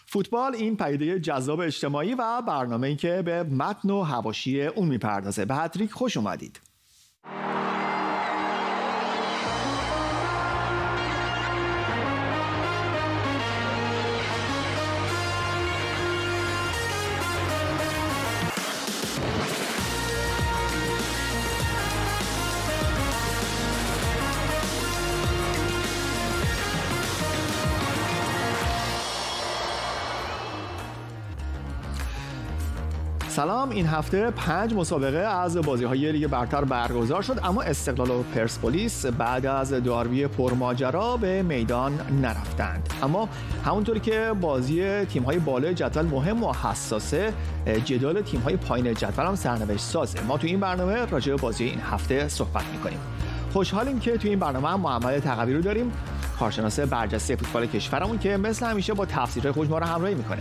فوتبال این پدیده جذاب اجتماعی و برنامه‌ای که به متن و حواشی اون میپردازه. به هتریک خوش اومدید. سلام. این هفته 5 مسابقه از بازی‌های لیگ برتر برگزار شد، اما استقلال و پرسپولیس بعد از داربی پرماجرا به میدان نرفتند. اما همونطوری که بازی تیم‌های بالای جدول مهم و حساسه، جدال تیم‌های پایین جدول هم سرنوشت سازه. ما تو این برنامه راجع به بازی این هفته صحبت می‌کنیم. خوشحالیم که تو این برنامه هم محمد تقوی رو داریم، کارشناس برجسته فوتبال کشورمون که مثل همیشه با تفسیرهای خودش ما رو همراهی می‌کنه.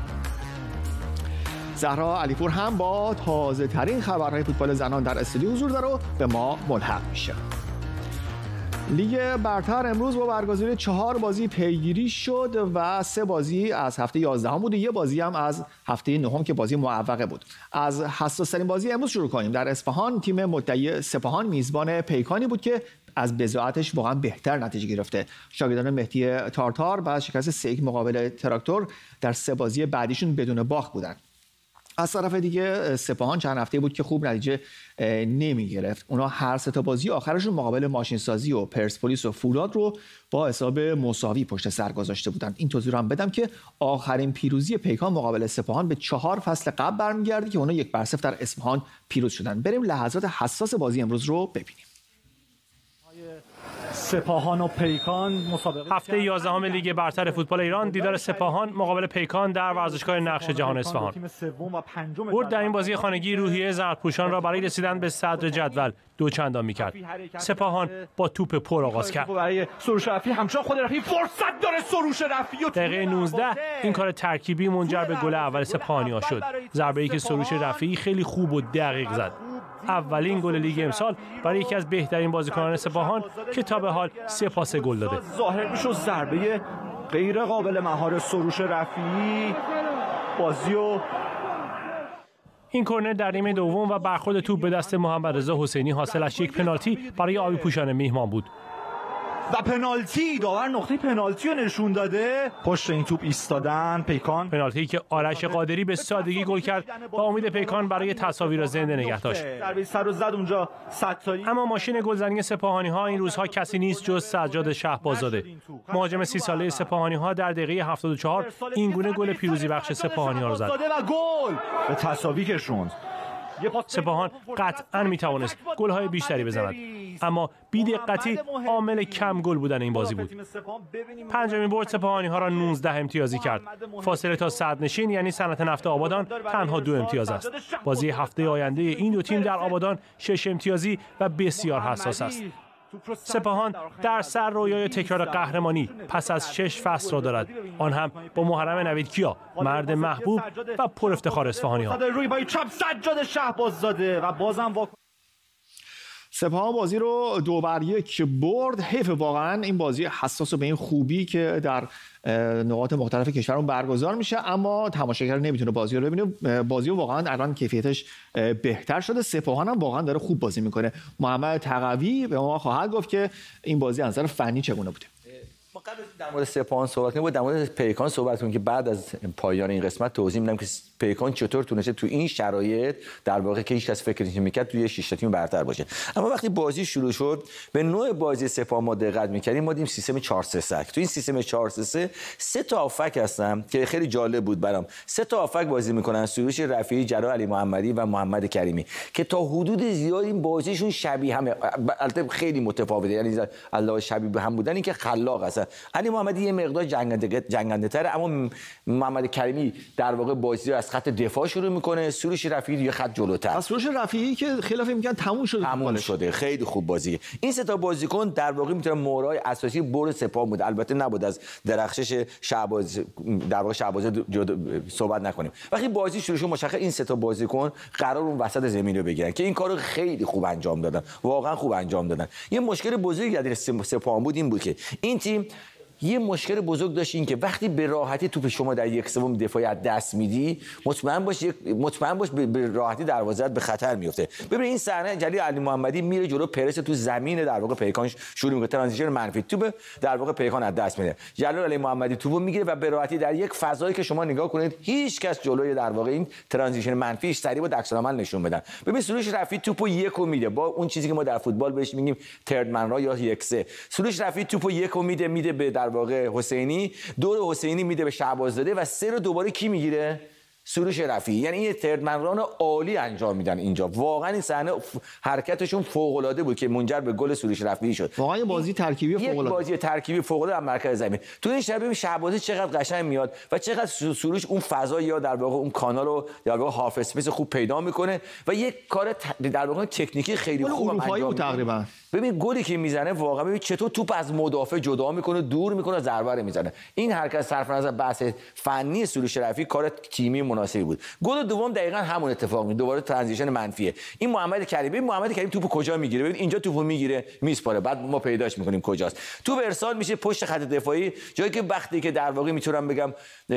زهرا علیپور هم با تازه ترین خبرهای فوتبال زنان در استودیو حضور داره و به ما ملحق میشه. لیگ برتر امروز با برگزاری 4 بازی پیگیری شد و 3 بازی از هفته 11 بود و 1 بازی هم از هفته 9 که بازی موقته بود. از حساس‌ترین بازی امروز شروع کنیم. در اصفهان تیم مدعی سپاهان میزبان پیکانی بود که از بضاعتش واقعا بهتر نتیجه گرفته. شاگردان مهدی تارتار بعد شکست 3-1 مقابل تراکتور در 3 بازی بعدیشون بدون باخت بودن. از طرف دیگه سپاهان چند هفته بود که خوب نتیجه نمی گرفت. اونا هر 3 تا بازی آخرشون مقابل ماشینسازی و پرسپولیس و فولاد رو با حساب مساوی پشت سر گذاشته بودن. این توضیح رو هم بدم که آخرین پیروزی پیکان مقابل سپاهان به 4 فصل قبل برمیگرده که اونا 1-0 در اصفهان پیروز شدن. بریم لحظات حساس بازی امروز رو ببینیم. سپاهان و پیکان مسابقه هفته 11 لیگ برتر فوتبال ایران دیدار سپاهان مقابل پیکان در ورزشگاه نقش جهان اصفهان. برد در این بازی خانگی روحیه زردپوشان را برای رسیدن به صدر جدول 2 چندان می‌کرد. سپاهان با توپ پر آغاز کرد. برای سروش رفیعی همچنان خود رفیعی فرصت داره. سروش رفیعی دقیقه 19 این کار ترکیبی منجر به گل اول سپاهانی‌ها شد. ضربه‌ای که سروش رفیعی خیلی خوب و دقیق زد. اولین گل لیگ امسال برای یکی از بهترین بازیکنان سپاهان که تا به حال 3 پاس گل داده. ظاهر میشه ضربه غیر قابل مهار سروش رفیعی بازیو. این کرنر در نیمه دوم و برخورد توپ به دست محمد رضا حسینی حاصلش 1 پنالتی برای آبی پوشان میهمان بود. و پنالتی، داور نقطه پنالتی رو نشون داده. پشت این توپ ایستادن پیکان. پنالتی که آرش قادری به سادگی گل کرد و امید پیکان برای تساوی را زنده نگه داشت. ضربه سر رو زد اونجا ستاری. اما ماشین گلزنی سپاهانی ها این روزها کسی نیست جز سجاد شهباززاده. مهاجم 30 ساله سپاهانی ها در دقیقه 74 این گونه گل پیروزی بخش سپاهانی ها را زد. و گل به تساوی کشوند. سپاهان قطعاً میتوانست گل‌های بیشتری بزند، اما بی‌دقتی عامل کم گل بودن این بازی بود. 5مین برد سپاهانی‌ها را 19 امتیازی کرد. فاصله تا صدرنشین یعنی صنعت نفت آبادان تنها 2 امتیاز است. بازی هفته آینده این 2 تیم در آبادان 6 امتیازی و بسیار حساس است. سپاهان در سر رویای تکرار قهرمانی پس از 6 فصل را دارد، آن هم با محرم نویدکیا، مرد محبوب و پر افتخار اصفهانی‌ها. روی با چپ سجاد شهباززاده و بازم سپاهان بازی رو 2-1 برد. حیف واقعا این بازی حساس و به این خوبی که در نقاط مختلف کشورمون برگزار میشه، اما تماشاگر نمیتونه بازی رو ببینه. بازی رو واقعا الان کیفیتش بهتر شده. سپاهان هم واقعا داره خوب بازی میکنه. محمد تقوی به ما خواهد گفت که این بازی از نظر فنی چگونه بوده. ما قبل در مورد سپاهان صحبت کنیم، در مورد پیکان صحبت کنیم که بعد از پایان این قسمت توضیح میدم که پیکان چطور تونسته تو این شرایط در واقع که هیچ کس فکر نمی‌کرد توی 6 تا تیم برتر باشه. اما وقتی بازی شروع شد به نوع بازی سپاهان ما دقت می‌کردیم. ما دیدیم سیستم 4-3-3. تو این سیستم 4-3-3 3 تا هافک هستن که خیلی جالب بود برام. 3 تا هافک بازی می‌کنن، سروش رفیعی، جلال علی محمدی و محمد کریمی که تا حدود زیادی بازیشون شبیه همه، البته خیلی متفاوته، یعنی الله شبیه به هم بودن، این که خلاق هستن. علی محمدی یه مقدار جنگنده‌تره، اما محمد کریمی در واقع بازی رو از خط دفاع شروع میکنه، سروش رفیعی یه خط جلوتر. سروش رفیعی که خیلی فکر می‌کنن تموم شده، خیلی خوب بازیه. این 3 تا بازیکن در واقع میتونه مهرهای اساسی برد سپاهان بود. البته نبود از درخشش شعباز، در واقع شعباز صحبت نکنیم. وقتی بازی شروع شد مشخص این 3 تا بازیکن قرار اون وسط زمین رو بگیرن که این کارو خیلی خوب انجام دادن، واقعا خوب انجام دادن. یه مشکل بزرگی در سپاهان بود این بود که این تیم یه مشکل بزرگ داشت، این که وقتی به راحتی توپ شما در 1/3 دفاعی از دست میدی، مطمئن باش به راحتی دروازه‌ات به خطر میفته. ببین این صحنه جلیل علی محمدی میره جلو، پرس تو زمین در واقع پیکان شروع میکنه، ترانزیشن منفی توپ در واقع پیکان از دست میده. جلیل علی محمدی توپو میگیره و به راحتی در یک فضایی که شما نگاه کنید هیچ کس جلوی در واقع این ترانزیشن منفیش سریع با عکس‌العمل نشون بدن. ببین سروش رفیعی توپو یکو میده با اون چیزی که ما در فوتبال بهش میگیم ترد من را یا 1-3. سروش رفیعی توپو یکو میده به در واقع حسینی، دور حسینی میده به شعباززاده و 3 رو دوباره کی میگیره؟ سروش رفیعی. یعنی یه تردمنران عالی انجام میدن اینجا. واقعا این صحنه حرکتشون فوق العاده بود که منجر به گل سروش رفیعی شد. واقعا بازی ترکیبی فوق العاده، بازی ترکیبی فوق العاده در مرکز زمین. تو این شب شعبازی چقدر قشنگ میاد و چقدر سروش اون فضا یا در واقع اون کانال رو در واقع هاف اسپیس خوب پیدا میکنه و یک کار در واقع تکنیکی خیلی خوب انجام میده. تقریبا ببین گلی که میزنه واقعا ببین چطور توپ از مدافع جدا میکنه، دور میکنه، ضربه رو میزنه. این حرکت صرف نظر بحث فنی سروش رفیعی کار تیمی مناسبی بود. گل دوم دقیقاً همون اتفاق میفته، دوباره ترانزیشن منفیه. این محمد کریمی توپو کجا میگیره؟ ببین اینجا توپو میگیره میسپاره، بعد ما پیداش میکنیم کجاست. توپ ارسال میشه پشت خط دفاعی، جایی که وقتی که در واقع میتونم بگم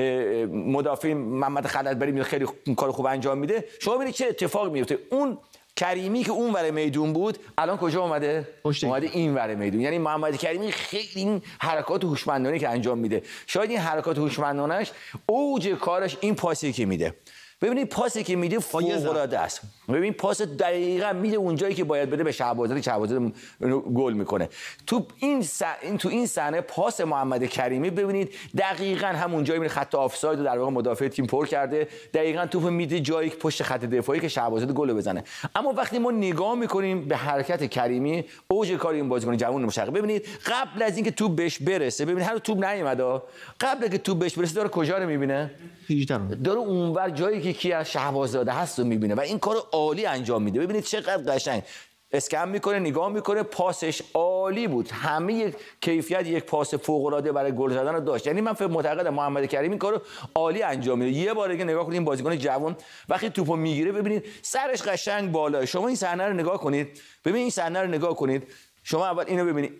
مدافع محمد خلعتبری خیلی کار خوب انجام میده، شما ببینید چه اتفاقی میفته. اون کریمی که اون ور میدون بود الان کجا اومده این ور میدون. یعنی محمد کریمی خیلی این حرکات هوشمندانه که انجام میده، شاید این حرکات هوشمندانه‌اش اوج کارش این پاسی که میده. ببینید پاسی که میده فوق‌العاده است. ببین پاس دقیقاً میده اونجایی که باید بده به شعباززاده گل میکنه. تو این صحنه پاس محمد کریمی ببینید دقیقاً همون جایی میره، خط آفساید رو در واقع مدافع تیم پر کرده، دقیقاً توپ میده جایی که پشت خط دفاعی که شعباززاده گل بزنه. اما وقتی ما نگاه میکنیم به حرکت کریمی، اوج کار این بازیکن جوان مشرق، ببینید قبل از اینکه توپ بهش برسه، ببینید هنوز توپ نیومده، قبل از اینکه توپ بهش برسه داره کجا رو میبینه؟ داره اونور جایی که کی از شهباززاده هست رو میبینه و این کارو عالی انجام میده. ببینید چقدر قشنگ اسکن میکنه، نگاه میکنه، پاسش عالی بود. همه کیفیت یک پاس فوق العاده برای گل زدن رو داشت. یعنی من معتقدم محمد کریمی این کارو عالی انجام میده. یه بار دیگه نگاه کنید این بازیکن جوان وقتی توپو میگیره ببینید سرش قشنگ بالا. شما این صحنه رو نگاه کنید، ببین این صحنه رو نگاه کنید. شما اول اینو ببینید،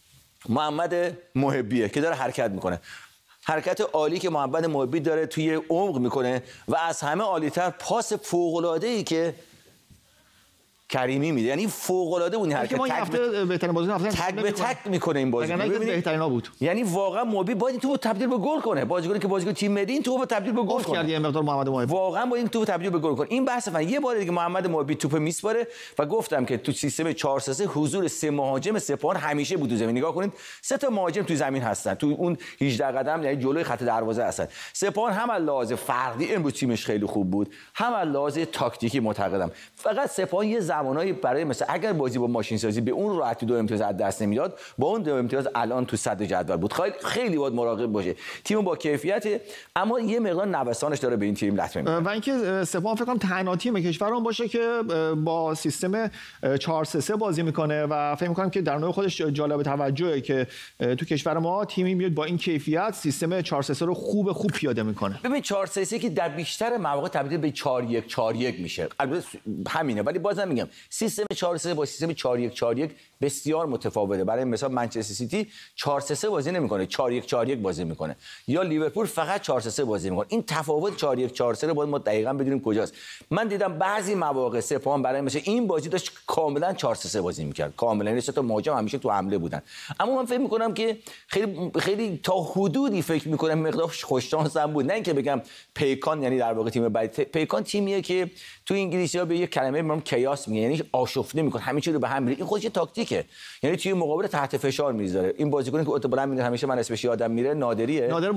محمد محبیه که داره حرکت میکنه، حرکت عالی که محمد محبی داره توی عمق میکنه و از همه عالی‌تر پاس فوق‌العاده‌ای که کریمی میده. یعنی فوق العاده بود این حرکت. ما هفته بهترین بازیکن هفته تک به تک میکنه این بازیکن. ببینید بهترینا بود. یعنی واقعا محبی باید این توپو تبدیل به گل کنه. بازیکنی که بازیکن تیم ملی این توپو تبدیل به گل کنه. یه مقدار محمد محبی واقعا با این توپو تبدیل به گل کنه. این بحث فن. یه بار دیگه محمد محبی توپو میسپاره و گفتم که تو سیستم 4-3-3 حضور 3 مهاجم سپاهان همیشه بود تو زمین. نگاه کنید 3 تا مهاجم تو زمین هستن. تو اون 18 قدم یعنی جلوی خط دروازه هستن. سپاهان هم از لحاظ فردی امروز تیمش خیلی خوب بود، هم از لحاظ تاکتیکی معتقدم. فقط سپاهان یه زمانایی برای مثلا اگر بازی با ماشین سازی به اون راحتی 2 امتیاز از دست نمیداد، با اون 2 امتیاز الان تو صدر جدول بود. خیلی باید مراقب باشه. تیم با کیفیته اما یه مقدار نوسانش داره به این تیم لطمه میزنه. و اینکه سپاهان فکر کنم تنها تیم کشورمون باشه که با سیستم 4-3-3 بازی میکنه و فکر میکنم که در نوع خودش جالب توجهه که تو کشور ما تیمی میاد با این کیفیت سیستم 4-3-3 رو خوب پیاده میکنه. ببین 4-3-3 که در بیشتر مواقع تبدیل به 4-1-4-1 میشه. البته همینه ولی بازم میگم سیستم 4-3 با سیستم 4-1-4-1 بسیار متفاوته. برای مثال منچستر سیتی 4-3-3 بازی نمیکنه، 4-1-4-1 بازی میکنه، یا لیورپول فقط 4-3-3 بازی میکنه. این تفاوت 4-1-4-3 رو باید ما دقیقاً بدونیم کجاست. من دیدم بعضی مواقع سپاهان برای مثلا این بازی داشت کاملا 4-3-3 بازی میکرد، کاملا این سه تا مهاجم همیشه تو حمله بودن. اما من فکر میکنم که خیلی تا حدودی فکر میکنم مقدار خوش شانس هم بود. نه اینکه بگم پیکان یعنی در واقع تیم بعد، پیکان تیمیه که تو انگلیسی‌ها به یک کلمه میگن کیاس میگن، یعنی آشفته میکنه، همه چی رو به هم می‌ریزه. این خودش تاکتیکه، یعنی توی مقابل تحت فشار میذاره. این بازیکنی که اوت بلند می‌کنه همیشه من اسمش یادم میره، نادر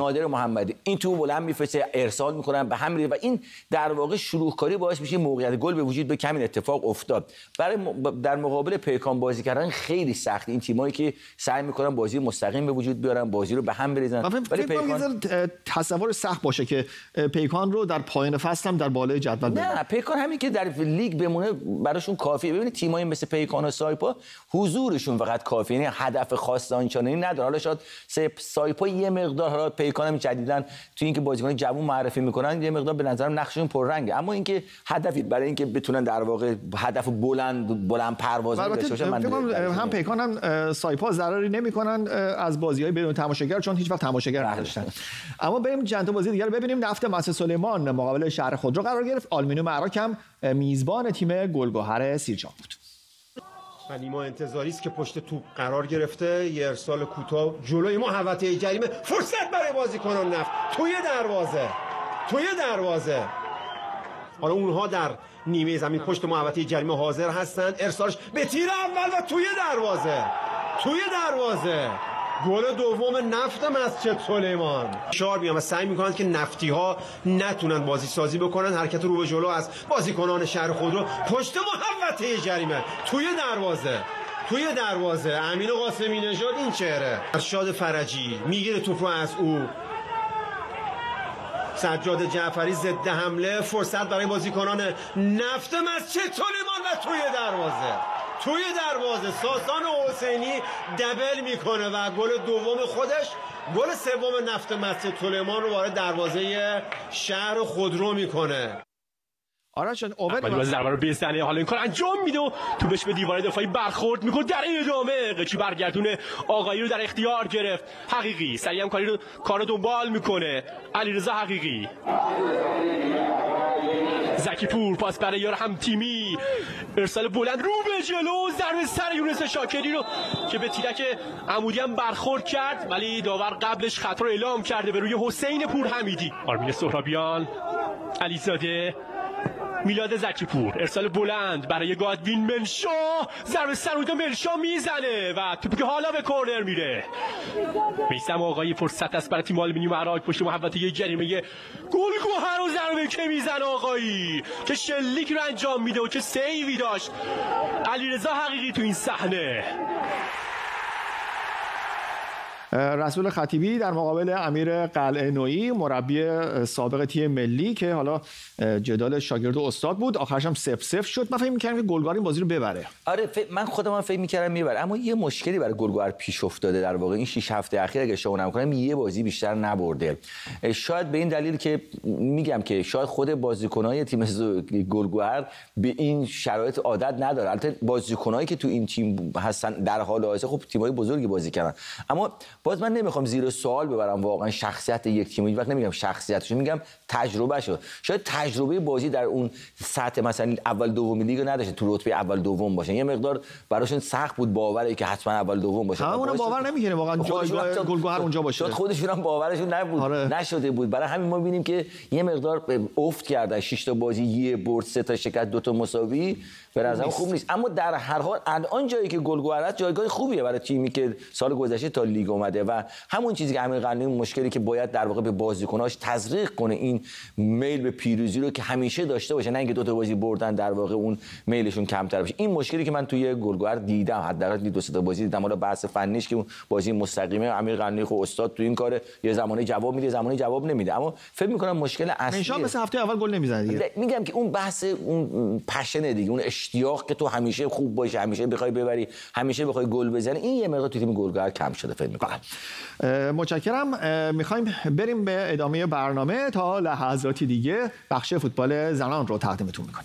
محمدی این تو بلند میفرسته، ارسال میکنن به هم می‌ریزه و این در واقع شروعکاری باعث میشه موقعیت گل به وجود بیاد. همین اتفاق افتاد. برای در مقابل پیکان بازی کردن خیلی سخت. این تیمایی که سعی میکنن بازی مستقیم به وجود بیارن، بازی رو به هم بریزن، ولی پیکان تصور سخت باشه که پیکان رو در پایان فصل هم در بالای جدول نه پیکان همین که در لیگ بمونه براشون کافیه. ببینید تیمایی مثل پیکان و سایپا حضورشون فقط کافیه، یعنی هدف خاص آنچنانی نداره. حالا شاید سایپا یه مقدار، حالا پیکان هم جدیداً تو اینکه بازیکن جوون معرفی میکنن یه مقدار به نظرم نقششون پررنگه، اما اینکه هدفی برای اینکه بتونن در واقع هدف بلند پروازی داشته باشن، من هم پیکان هم سایپا ضرری نمیکنن از بازی‌های بدون تماشاگر، چون هیچ وقت تماشاگر نداشتن. اما بریم چند تا بازی دیگه رو ببینیم. نفت مسجد سلیمان مقابل شهر خودرو قرار گرفت. آلومینیوم عراق هم میزبان تیم گلگهر سیرجان بود. نیما انتظاری است که پشت توپ قرار گرفته، یه ارسال کوتاه جلوی محوطه جریمه، فرصت برای بازیکنان نفت توی دروازه. حالا اونها در نیمه زمین پشت محوطه جریمه حاضر هستند. ارسالش به تیر اول و توی دروازه. گل دوم نفت مسجد سلیمان. شار میام و سعی میکنند که نفتی ها نتونن بازی سازی بکنن. حرکت رو به جلو از بازیکنان شهر خودرو پشت محوطه جریمه توی دروازه. امین قاسمی نژاد این چهره. ارشاد فرجی میگیره توپ رو از او. سجاد جعفری ضد حمله، فرصت برای بازیکنان نفت مسجد سلیمان و توی دروازه ساسان حسینی دبل میکنه و گل دوم خودش، گل سوم نفت مسجد سلیمان رو وارد دروازه شهر خودرو میکنه. آره شد اوبد ضربه رو بزنه، حالا این کار انجام میده و توپش به دیوار دفاعی برخورد میکنه. در ادامه قچی برگردونه آقایی رو در اختیار گرفت. حقیقی سریع هم کارو دنبال میکنه. علیرضا حقیقی، زکی پور پاس برای یار هم تیمی، ارسال بلند رو به جلو، ضربه سر یونس شاکری رو که به تیرک عمودی هم برخورد کرد، ولی داور قبلش خطا رو اعلام کرده به روی حسین پور حمیدی. آرمین سهرابیان، علیزاده، میلاد زکی پور، ارسال بلند برای گادوین منشا، ضربه سر روی منشا میزنه و توپی که حالا به کورنر میره. میثم آقایی، فرصت است برای تیم آلومینیوم عراق پشت محوطه جریمه گلگهر و ضربه که میزنه آقایی که شلیک رو انجام میده و چه سیوی داشت علیرضا حقیقی تو این صحنه. رسول خطیبی در مقابل امیر قلعه نویی، مربی سابق تیم ملی که حالا جدال شاگرد و استاد بود، آخرش هم 0-0 شد. من فکر می‌کردم که گلگهر این بازی رو ببره. آره من خودم فکر می‌کردم میبره، اما یه مشکلی برای گلگهر پیش افتاده. در واقع این 6 هفته اخیر اگه اشتباه نکنم یه بازی بیشتر نبرده. شاید به این دلیل که میگم که شاید خود بازیکن‌های تیم گلگهر به این شرایط عادت نداره. البته بازیکنایی که تو این تیم هستن در حال حاضر خب تیم‌های بزرگی بازی کردن، اما باز من نمیخوام زیر سوال ببرم واقعا شخصیت یک تیم. وقت نمیگم شخصیتش، میگم تجربهشو. شاید تجربه بازی در اون سطح مثلا اول دوم لیگ نداشته، تو رتبه اول دوم باشه، یه مقدار براشون سخت بود باوره که حتما اول دوم باشه. همون باور نمیکنه واقعا جایگاه گلگهر اونجا باشه. شاید خودشون هم باورشون نبود. نشده بود. برای همین ما می‌بینیم که یه مقدار افت کردن. 6 تا بازی، یه برد، 3 تا شکست، 2 تا مساوی، به نظرم خوب نیست. اما در هر حال الان جایی که گلگهر است جایگاه خوبیه برای تیمی که سال گذشته تا لیگ اومده و همون چیزی که امیر قلعه‌نویی مشکلی که باید در واقع به بازیکناش تزریق کنه این میل به پیروزی رو که همیشه داشته باشه، نه اینکه 2 تا بازی بردن در واقع اون میلشون کمتر بشه. این مشکلی که من توی گلگهر دیدم، حداقل 2 تا بازی دیدم. حالا بحث فنیش که بازی مستقیمه، امیر قلعه‌نویی خب استاد تو این کاره یه زمانی جواب میده، زمانی جواب نمیده، اما فکر می‌کنم مشکل اصلی منشا مثل هفته اول گل نمیزنه دیگه. میگم که اون بحث اون پشن دیگه، اون اشتیاق که تو همیشه خوب باشه، همیشه بخوای ببری، همیشه بخوای گل بزنی، این یه مقدار تو تیم گلگهر کم شده فکر می‌کنم. متشکرم. میخوایم بریم به ادامه برنامه. تا لحظاتی دیگه بخش فوتبال زنان رو تقدیمتون میکنیم.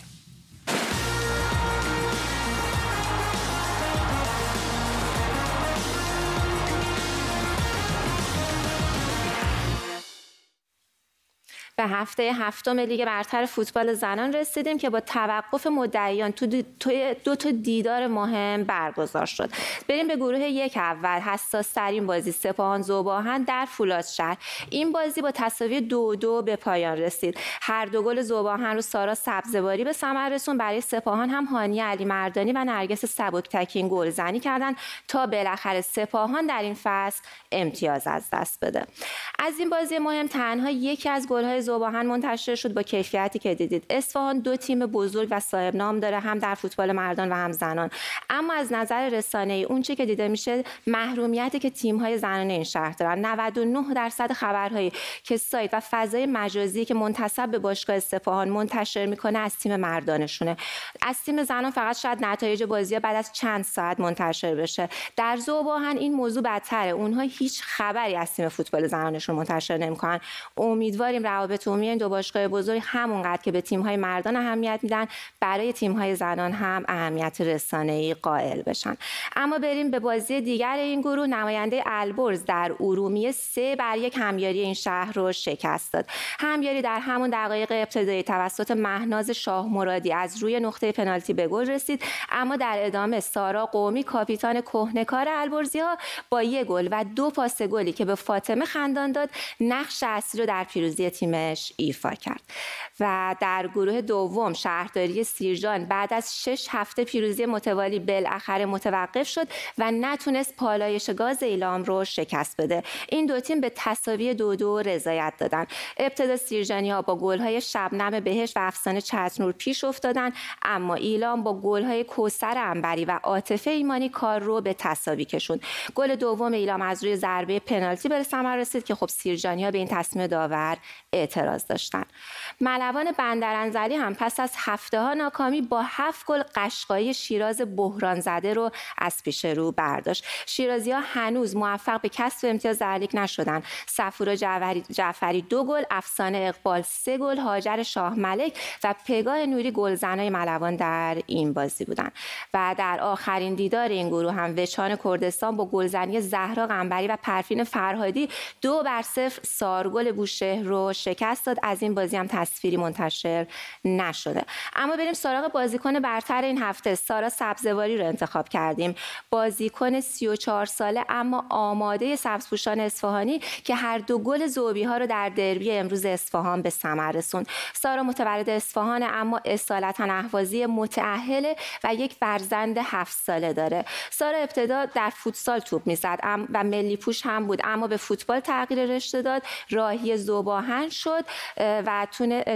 به هفته هفتم لیگ برتر فوتبال زنان رسیدیم که با توقف مدعیان توی 2 تا دیدار مهم برگزار شد. بریم به گروه یک اول. حساس ترین بازی سپاهان ذوب‌آهن در فولادشهر. این بازی با تساوی 2-2 به پایان رسید. هر 2 گل ذوب‌آهن رو سارا سبزواری به ثمر رسون. برای سپاهان هم هانی علی مردانی و نرگس سبکتکین گلزنی کردند تا بالاخره سپاهان در این فصل امتیاز از دست بده. از این بازی مهم تنها یکی از گل‌های ذوب‌آهن منتشر شد با کیفیتی که دیدید. اصفهان 2 تیم بزرگ و صاحب نام داره، هم در فوتبال مردان و هم زنان، اما از نظر رسانه‌ای اون چه که دیده میشه محرومیتی که تیم‌های زنانه این شهر دارن. 99% خبرهایی که سایت و فضای مجازی که منتسب به باشگاه اصفهان منتشر میکنه از تیم مردانشونه. از تیم زنان فقط شاید نتایج بازی‌ها بعد از چند ساعت منتشر بشه. در ذوب‌آهن این موضوع بدتره، اونها هیچ خبری از تیم فوتبال زنانشون منتشر نمیکنن. امیدواریم روابط عمومی این دو باشگاه بزرگ همونقدر که به تیم‌های مردان اهمیت میدن برای تیم‌های زنان هم اهمیت رسانه‌ای قائل بشن. اما بریم به بازی دیگر این گروه. نماینده البرز در ارومیه 3-1 همیاری این شهر رو شکست داد. همیاری در همون دقایق ابتدایی توسط مهناز شاه مرادی از روی نقطه پنالتی به گل رسید، اما در ادامه سارا قومی کاپیتان کهنه‌کار البرزی‌ها با 1 گل و 2 پاس گلی که به فاطمه خندان داد نقش اصلی رو در پیروزی تیمش ایفا کرد. و در گروه دوم شهرداری سیرجان بعد از 6 هفته پیروزی متوالی بالاخره متوقف شد و نتونست پالایش گاز ایلام رو شکست بده. این دو تیم به تساوی 2-2 رضایت دادن. ابتدا سیرجانی‌ها با گل‌های شبنم بهشت و افسانه چترنور پیش افتادن، اما ایلام با گل‌های کوثر عنبری و عاطفه ایمانی کار رو به تساوی کشوند. گل دوم ایلام از روی ضربه پنالتی به ثمر رسید که خب سیرجانی‌ها به این تصمیم داور اعتراض داشتن. ملوان بندرانزلی هم پس از هفته‌ها ناکامی با 7 گل قشقایی شیراز بحران زده رو از پیش رو برداشت. شیرازی‌ها هنوز موفق به کسب امتیاز در لیگ نشدن. صفورا جعفری 2 گل، افسانه اقبال 3 گل، هاجر شاه ملک و پگاه نوری گلزنای ملوان در این بازی بودن. و در آخرین دیدار این گروه هم وچان کردستان با گلزنی زهرا قنبری و پروین فرهادی 2-0 سارگل بوشهر رو شکست داد. از این بازی هم تصویری منتشر نشده. اما بریم سراغ بازیکن برتر این هفته. سارا سبزواری رو انتخاب کردیم. بازیکن 34 ساله اما آماده سبزپوشان اصفهانی که هر 2 گل ذوبی‌ها رو در دربی امروز اصفهان به ثمر رسوند. سارا متولد اصفهان اما اصالتا اهوازی متأهله و یک فرزند 7 ساله داره. سارا ابتدا در فوتسال توپ میزد و ملی پوش هم بود، اما به فوتبال تغییر رشته داد، راهی ذوب‌آهن شد و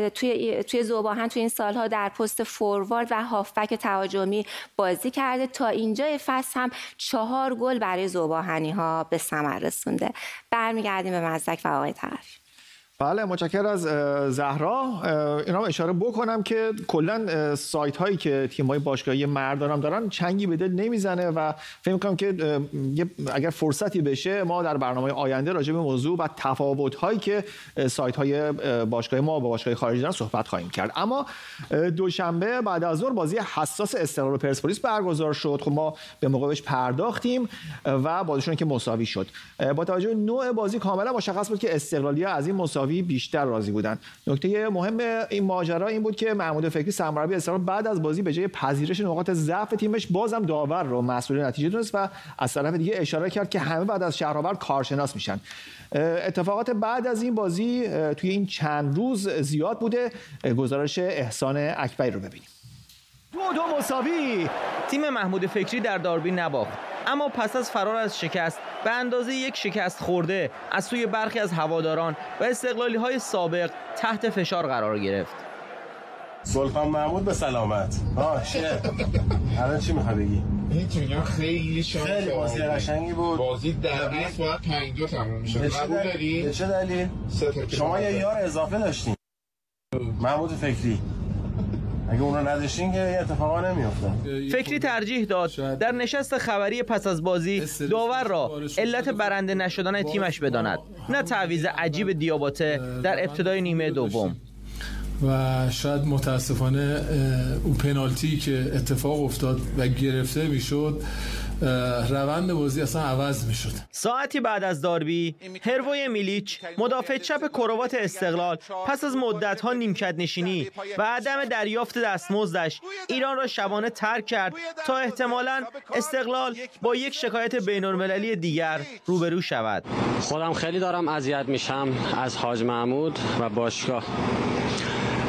توی ذوب‌آهن توی این سالها در پست فوروارد و هافبک تهاجمی بازی کرده. تا اینجای فصل هم 4 گل برای ذوب‌آهنی‌ها به ثمر رسونده. برمیگردیم به مزدک و آقای طرفی. بله، متشکرم از زهرا. اینا اشاره بکنم که کلا سایت هایی که تیم های باشگاهی مردان هم دارن چنگی به دل نمیزنه و فکر می‌کنم که اگر فرصتی بشه ما در برنامه آینده راجع به موضوع و تفاوت هایی که سایت های باشگاه ما با باشگاه خارجی دارن صحبت خواهیم کرد. اما دوشنبه بعد از ظهر بازی حساس استقلال و پرسپولیس برگزار شد. خب ما به موقع بهش پرداختیم و بازیشون که مساوی شد. با توجه به نوع بازی کاملا مشخص بود که استقلالی‌ها از این مساوی بیشتر راضی بودن. نکته مهم این ماجرا این بود که محمود فکری سرمربی استقلال بعد از بازی به جای پذیرش نقاط ضعف تیمش بازم داور رو مسئول نتیجه دونست و از طرف دیگه اشاره کرد که همه بعد از شهرآورد کارشناس میشن. اتفاقات بعد از این بازی توی این چند روز زیاد بوده. گزارش احسان اکبری رو ببینیم. 2-2 مساوی. تیم محمود فکری در داربی نباخت، اما پس از فرار از شکست به اندازه یک شکست خورده از سوی برخی از هواداران و استقلالی‌های سابق تحت فشار قرار گرفت. سلطان محمود به سلامت. الان چی می‌خوای بگی؟ میتونم خیلی بازی قشنگی بود. بازی در اصل باید 5-2 تموم میشه. قبول داری؟ به چه دلیل؟ شما یه یار اضافه داشتین. محمود فکری. اگه اون رو نداشتین که اتفاقا نمیافتاد. فکری ترجیح داد در نشست خبری پس از بازی داور را علت برنده نشدن تیمش بداند، نه تعویض عجیب دیاباته در ابتدای نیمه دوم. و شاید متاسفانه اون پنالتی که اتفاق افتاد و گرفته میشد روند بازی اصلا عوض میشد. ساعتی بعد از داربی هروی میلیچ مدافع چپ کروات استقلال پس از مدت‌ها نیمکت نشینی و عدم دریافت دستمزدش ایران را شبانه ترک کرد تا احتمالاً استقلال با یک شکایت بین‌المللی دیگر روبرو شود. خودم خیلی دارم اذیت میشم از حاج محمود و باشگاه.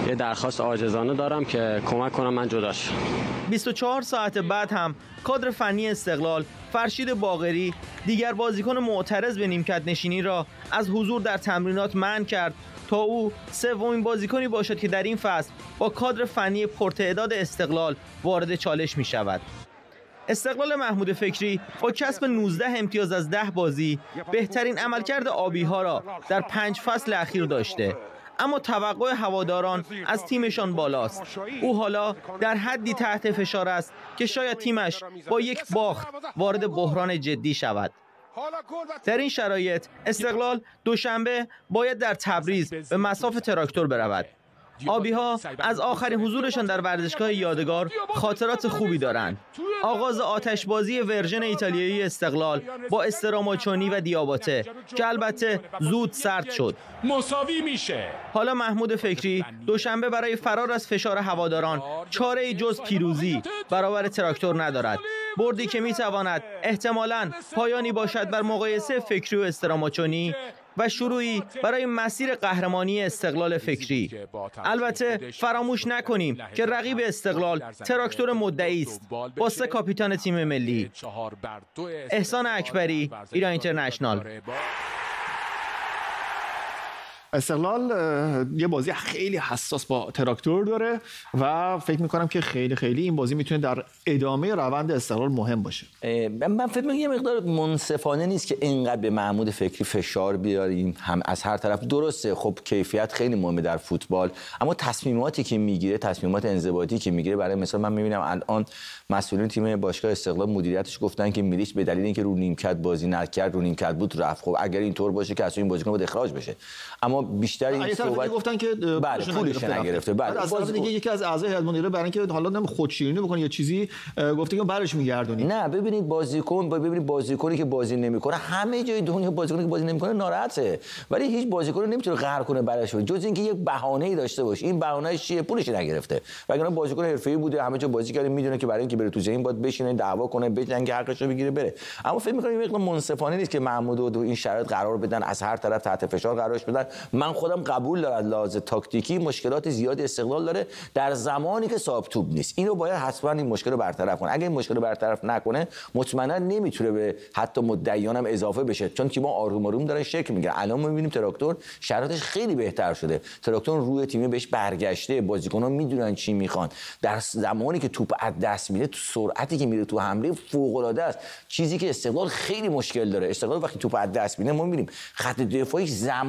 یه درخواست عاجزانه دارم که کمک کنم من جدا شم. 24 ساعت بعد هم کادر فنی استقلال فرشید باقری دیگر بازیکن معترض به نیمکت نشینی را از حضور در تمرینات منع کرد تا او سومین بازیکنی باشد که در این فصل با کادر فنی پرتعداد استقلال وارد چالش می شود. استقلال محمود فکری با کسب 19 امتیاز از 10 بازی بهترین عملکرد آبی‌ها را در 5 فصل اخیر داشته، اما توقع هواداران از تیمشان بالاست. او حالا در حدی تحت فشار است که شاید تیمش با یک باخت وارد بحران جدی شود. در این شرایط استقلال دوشنبه باید در تبریز به مصاف تراکتور برود. آبی‌ها از آخرین حضورشان در ورزشگاه یادگار خاطرات خوبی دارند. آغاز آتشبازی ورژن ایتالیایی استقلال با استراماچونی و دیاباته که البته زود سرد شد. مساوی میشه. حالا محمود فکری دوشنبه برای فرار از فشار هواداران چاره‌ای جز پیروزی برابر تراکتور ندارد. بردی که میتواند احتمالاً پایانی باشد بر مقایسه فکری و استراماچونی و شروعی برای مسیر قهرمانی استقلال فکری. البته فراموش نکنیم که رقیب استقلال تراکتور مدعی است با 3 کاپیتان تیم ملی. احسان اکبری، ایران اینترنشنال. استقلال یه بازی خیلی حساس با تراکتور داره و فکر میکنم که خیلی این بازی میتونه در ادامه روند استقلال مهم باشه. من فکر میکنم یه مقدار منصفانه نیست که اینقدر به محمود فکری فشار بیاریم هم از هر طرف. درسته خب کیفیت خیلی مهمه در فوتبال، اما تصمیماتی که میگیره، تصمیمات انضباطی که میگیره، برای مثال من میبینم الان مسئولین تیم باشگاه استقلال مدیریتش گفتن که میلیچ به دلیل اینکه رو نیمکت بازی نکرد، رو نیمکت بود رفت. خب اگر اینطور باشه که اصلا این بازیکن باید اخراج بشه. اما بیشتر این صحبت گفتن که پولش نگرفته. بعد از طرف دیگه یکی از اعضای هیئت مدیره برای اینکه حالا نم خودشیرینی بکنه یا چیزی گفته که برش میگردونی. نه ببینید بازیکنی که بازی نمیکنه، همه جای دنیا بازیکنی که بازی نمیکنه ناراحته، ولی هیچ بازیکنی نمیتونه قهر کنه برش جز اینکه یک بهانه‌ای داشته باشه. این بهانه‌اش چیه؟ پولش نگرفته. وگرنه بازیکن حرفه‌ای بوده، همه جا بازی کرده، میدونه که برای اینکه بره تو زمین باید بشینه دعوا کنه، بجنگه، حقش رو بگیره بره. اما فکر می‌کنم این منصفانه نیست که محمود رو این شرایط قرار بدن، از هر طرف تحت فشار قرارش بدن. من خودم قبول دارم لحاظ تاکتیکی مشکلات زیادی استقلال داره در زمانی که صاحب توپ نیست. اینو باید حتما این مشکل رو برطرف کنه. اگه این مشکل رو برطرف نکنه مطمئنا نمیتونه به حتی مدعیان هم اضافه بشه، چون تیم‌ها آروم آروم دارن شکل میگیرن. الان ما می‌بینیم تراکتور شرایطش خیلی بهتر شده. تراکتور روی تیم بهش برگشته، بازیکن‌ها میدونن چی میخوان. در زمانی که توپ از دست میده، تو سرعتی که میره تو حمله فوق‌العاده است، چیزی که استقلال خیلی مشکل داره. استقلال وقتی توپ از دست میده ما می‌بینیم خط دفاعی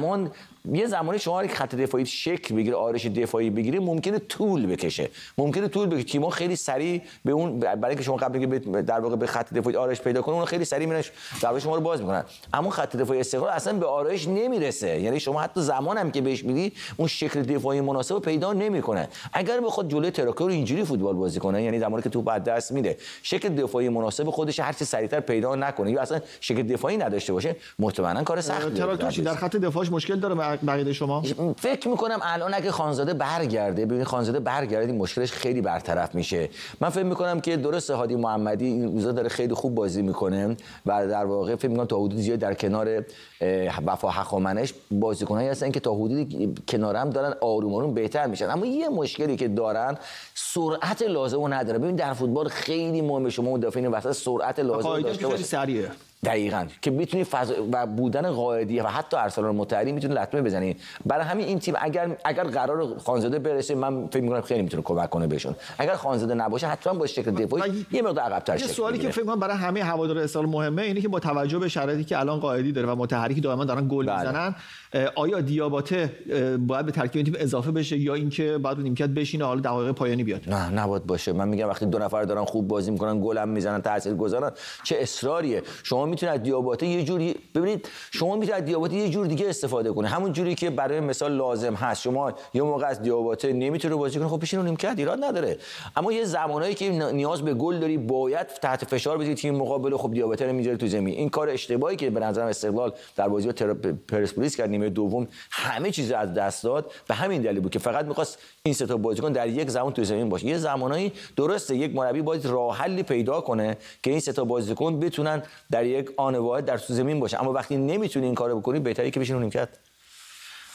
یه زمانی شما که خط دفاعی شکل بگیره، آرش دفاعی بگیره، ممکنه طول بکشه. تیم‌ها خیلی سریع به اون، برای اینکه شما قبل اینکه در واقع به خط دفاعی آرش پیدا کنه، اون خیلی سریع میرن دروازه شما رو باز میکنن. اما خط دفاعی استقلال اصلا به آرش نمیرسه. یعنی شما حتی زمانم که بهش میدی اون شکل دفاعی مناسب پیدا نمیکنه. اگر بخواد جلوی تراکتور اینجوری فوتبال بازی کنه، یعنی زمانی که توپ از دست میده شکل دفاعی مناسب خودش هر چه سریعتر پیدا نکنه یا اصلا شکل دفاعی نداشته باشه، مطمئنا کار سختیه. تراکتور در خط دفاعش مشکل داره بقیه شما؟ فکر میکنم الان اگه خانزاده برگرده، ببین خانزاده برگرده این مشکلش خیلی برطرف میشه. من فکر میکنم که درسته هادی محمدی این روزا داره خیلی خوب بازی میکنه و در واقع فکر میکنم تا حدود زیاد در کنار وفا هخامنش بازیکنایی هستن که تا حدودی کنار هم دارن آروم آروم بهتر میشن. اما یه مشکلی که دارن سرعت لازمو نداره. ببین در فوتبال خیلی مهمه شما مدافعین وسط سرعت لازم داشته باشید. سریعه. دقیقاً که میتونی و بودن قائدی و حتی ارسلان مطهری میتونه لطمه بزنی. برای همین این تیم اگر قرار خانزاده برسه، من فکر می‌کنم خیلی میتونه کمک کنه بهشون. اگر خانزاده نباشه حتما با شکل دفاعی یه مقدار عقب‌تر شه. یه سوالی که فکر می‌کنم برای همه هوادار استقلال مهمه اینه که با توجه به شرایطی که الان قائدی داره و مطهری که دائما دارن گل میزنن، آیا دیاباته باید به ترکیب تیم اضافه بشه یا اینکه بعد نیمکت بشینه حالا دقایق پایانی بیاد؟ نه نباید باشه. من میگم وقتی دو نفر دارن خوب بازی میکنن، گل هم میزنن، تاثیرگذارن، چه اصراریه. شما میتونید دیاباته یه جوری ببینید، شما میتونید دیاباته یه جور دیگه استفاده کنید، همون جوری که برای مثال لازم هست. شما یه موقع از دیاباته نمیتونه بازی کنه، خب بشین رو نیمکت، ایراد نداره. اما یه زمانایی که نیاز به گل داری، باید تحت فشار بذاری تیم مقابل، خب دیاباته رو میذاری تو زمین. این کار اشتباهی که به نظرم استقلال در بازی پرسپولیس کرد، نیمه دوم همه چیز از دست داد. به همین دلیل بود که فقط می‌خواست این سه تا بازیکن در یک زمان تو زمین باشه. یه زمانایی درسته یک مربی باید راه حلی پیدا کنه که این سه تا بازیکن بتونن در یک آن واحد در تو زمین باشه، اما وقتی نمیتونی این کارو بکنی، بهتره که بشین رو نیمکت.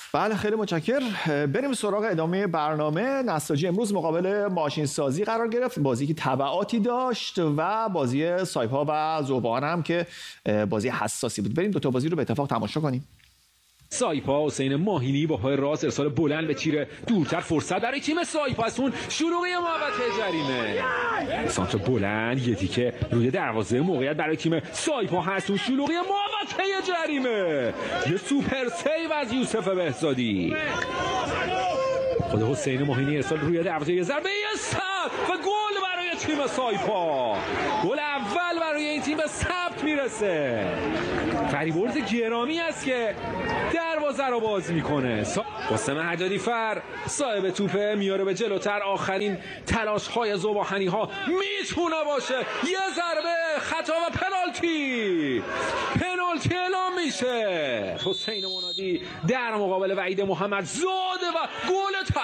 بله خیلی متشکر. بریم سراغ ادامه برنامه. نساجی امروز مقابل ماشین سازی قرار گرفت، بازی که تبعاتی داشت و بازی سایپا و ذوباهن هم که بازی حساسی بود. بریم دو تا بازی رو به اتفاق تماشا کنیم. سایپا حسین ماهینی با پای راست ارسال بلند به تیر دورتر، فرصت برای تیم سایپا است. اون شلوغی محوطه جریمه، سانتر بلند یه تیکه روی دروازه، موقعیت برای تیم سایپا هست. اون شلوغی محوطه جریمه، یه سوپر سیو از یوسف بهزادی. خود حسین ماهینی ارسال روی دروازه، یه ضربه سر و گل برای تیم سایپا. گل اول برای این تیم به ثبت میرسه. فریبرز گرامی است که دروازه رو باز میکنه. قاسم حدادی فر صاحب توپه، میاره به جلوتر. آخرین تلاش های ذوباهنی ها میتونه باشه. یه ضربه خطا و پنالتی اعلام میشه. حسین منادی در مقابل وحید محمدزاده و گل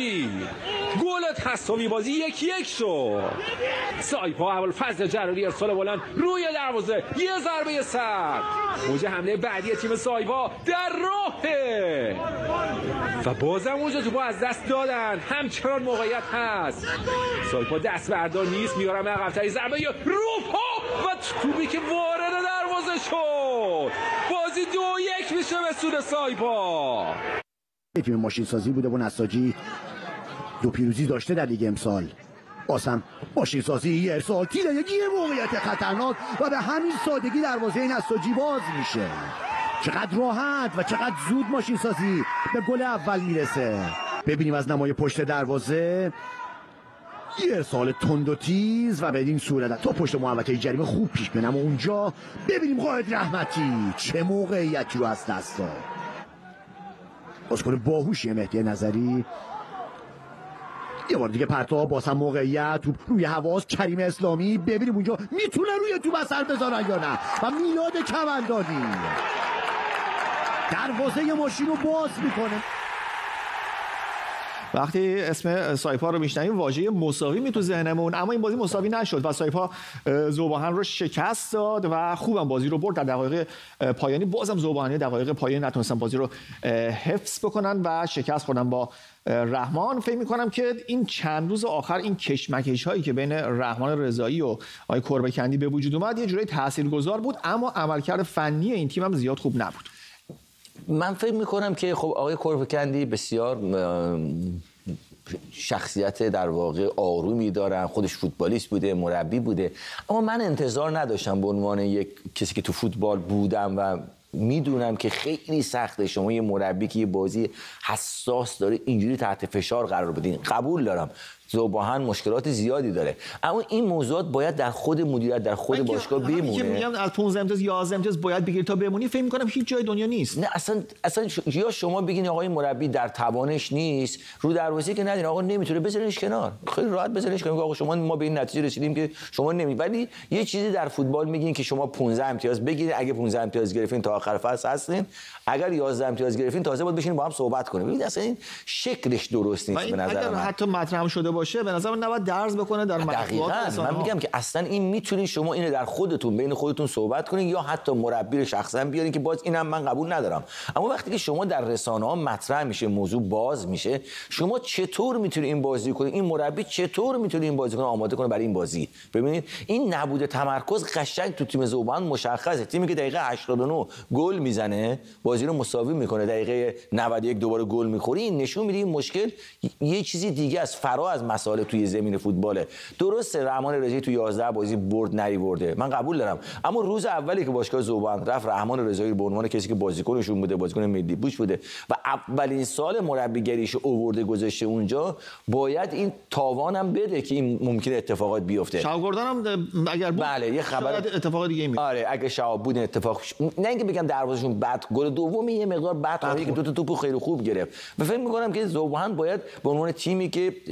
تساوی. بازی 1-1 شد. سایپا ابوالفضل جلالی ارسال بلند روی دروازه، یه ضربه سر. موج حمله بعدی تیم سایپا در راهه و بازم اونجا توپو از دست دادن. همچنان موقعیت هست. سایپا دست بردار نیست، میارم عقب‌تری، ضربه روپا و توپی که وارد دروازه شد. بازی 2-1 میشه به سود سایپا. تیم ماشین سازی بوده و نساجی 2 پیروزی داشته در لیگ امسال. بازم ماشین سازی یه ارسال، تیرگی، موقعیت خطرناک و به همین سادگی دروازه نساجی باز میشه. چقدر راحت و چقدر زود ماشین سازی به گل اول میرسه. ببینیم از نمای پشت دروازه، یه ارسال تند و تیز و بدین صورت تا پشت محوطه جریمه خوب پیش بینم. اونجا ببینیم قائد رحمتی چه موقعیتی رو از دست داد. بازیکن باهوشی مهدی نظری، یه بار دیگه پرتاب، باز هم موقعیت، توپ روی حواس کریم اسلامی. ببینیم اونجا میتونه روی توپ اثر بذارن یا نه. و میلاد کمندانی دروازه ماشین رو باز میکنه. وقتی اسم سایپا رو میشنویم واژه مساوی می تو ذهنمون، اما این بازی مساوی نشد و سایپا ذوباهن رو شکست داد و خوبم بازی رو برد. در دقایق پایانی بازم ذوباهن دقایق پایانی نتونستن بازی رو حفظ بکنن و شکست خوردن با رحمان. فکر می‌کنم که این چند روز آخر این کشمکش هایی که بین رحمان رضایی و آقای کربکندی به وجود اومد یه جوری تاثیرگذار بود، اما عملکرد فنی این تیم هم زیاد خوب نبود. من فکر میکنم که خب آقای کربکندی بسیار شخصیت در واقع آرومی دارن، خودش فوتبالیست بوده، مربی بوده، اما من انتظار نداشتم به عنوان یک کسی که تو فوتبال بودم و میدونم که خیلی سخته شما یه مربی که یه بازی حساس داره اینجوری تحت فشار قرار بدین. قبول دارم ذوباهن مشکلات زیادی داره، اما این موضوعات باید در خود مدیریت، در خود باشگاه بمونه. که میگم از 15 امتیاز 11 امتیاز باید بگیری تا بمونی، فکر می‌کنم هیچ جای دنیا نیست. نه اصلا یا شما بگین آقای مربی در توانش نیست، رو دروازه که ندین آقا نمیتونه، بذارینش کنار، خیلی راحت بذارینش کنار. آقا شما ما به این نتیجه رسیدیم که شما ولی یه چیزی در فوتبال میگین که شما 15 امتیاز بگیرید، اگه 15 امتیاز گرفتین تا آخر فصل هستین، اگر 11 امتیاز گرفتین تازه باید بشینیم با هم صحبت کنیم. ببینید اصلا این شکلش درست نیست به نظر من. حتی مطرح شده باشه به نظر من نباید درز بکنه در مطبوعات. من میگم که اصلا این میتونید شما اینو در خودتون بین خودتون صحبت کنین یا حتی مربی رو شخصا بیارین که باز اینم من قبول ندارم. اما وقتی که شما در رسانه‌ها مطرح میشه، موضوع باز میشه، شما چطور میتونید این بازی کنید، این مربی چطور میتونه این بازیکن آماده کنه برای این بازی؟ ببینید این نبود تمرکز قشنگ تو تیم ذوباهن مشخصه. تیمی که دقیقه 89 گل میزنه بازی رو مساوی میکنه، دقیقه 91 دوباره گل میخوره، این نشون میده این مشکل یه چیزی دیگه است، فرا از مسائل توی زمین فوتباله. درسته رحمان رضایی تو 11 بازی برد نریورده، من قبول دارم، اما روز اولی که باشگاه ذوباهن رفت رحمان رضایی رو به عنوان کسی که بازیکنشون بوده، بازیکن ملی بوش بوده و اولین سال مربیگریش اوورده گذاشته اونجا، باید این تاوانم بده که این ممکنه اتفاقات بیفته. شاگردانم اگر بود بله یه خبر اتفاق دیگه میاد. آره اگه شهاب بود اتفاق نه اینکه بگم دروازه‌شون بد، گل دوم یه مقدار بد بود که دو تا توپو خیلی خوب گرفت. و فکر می‌کنم که ذوباهن باید به عنوان تیمی که 3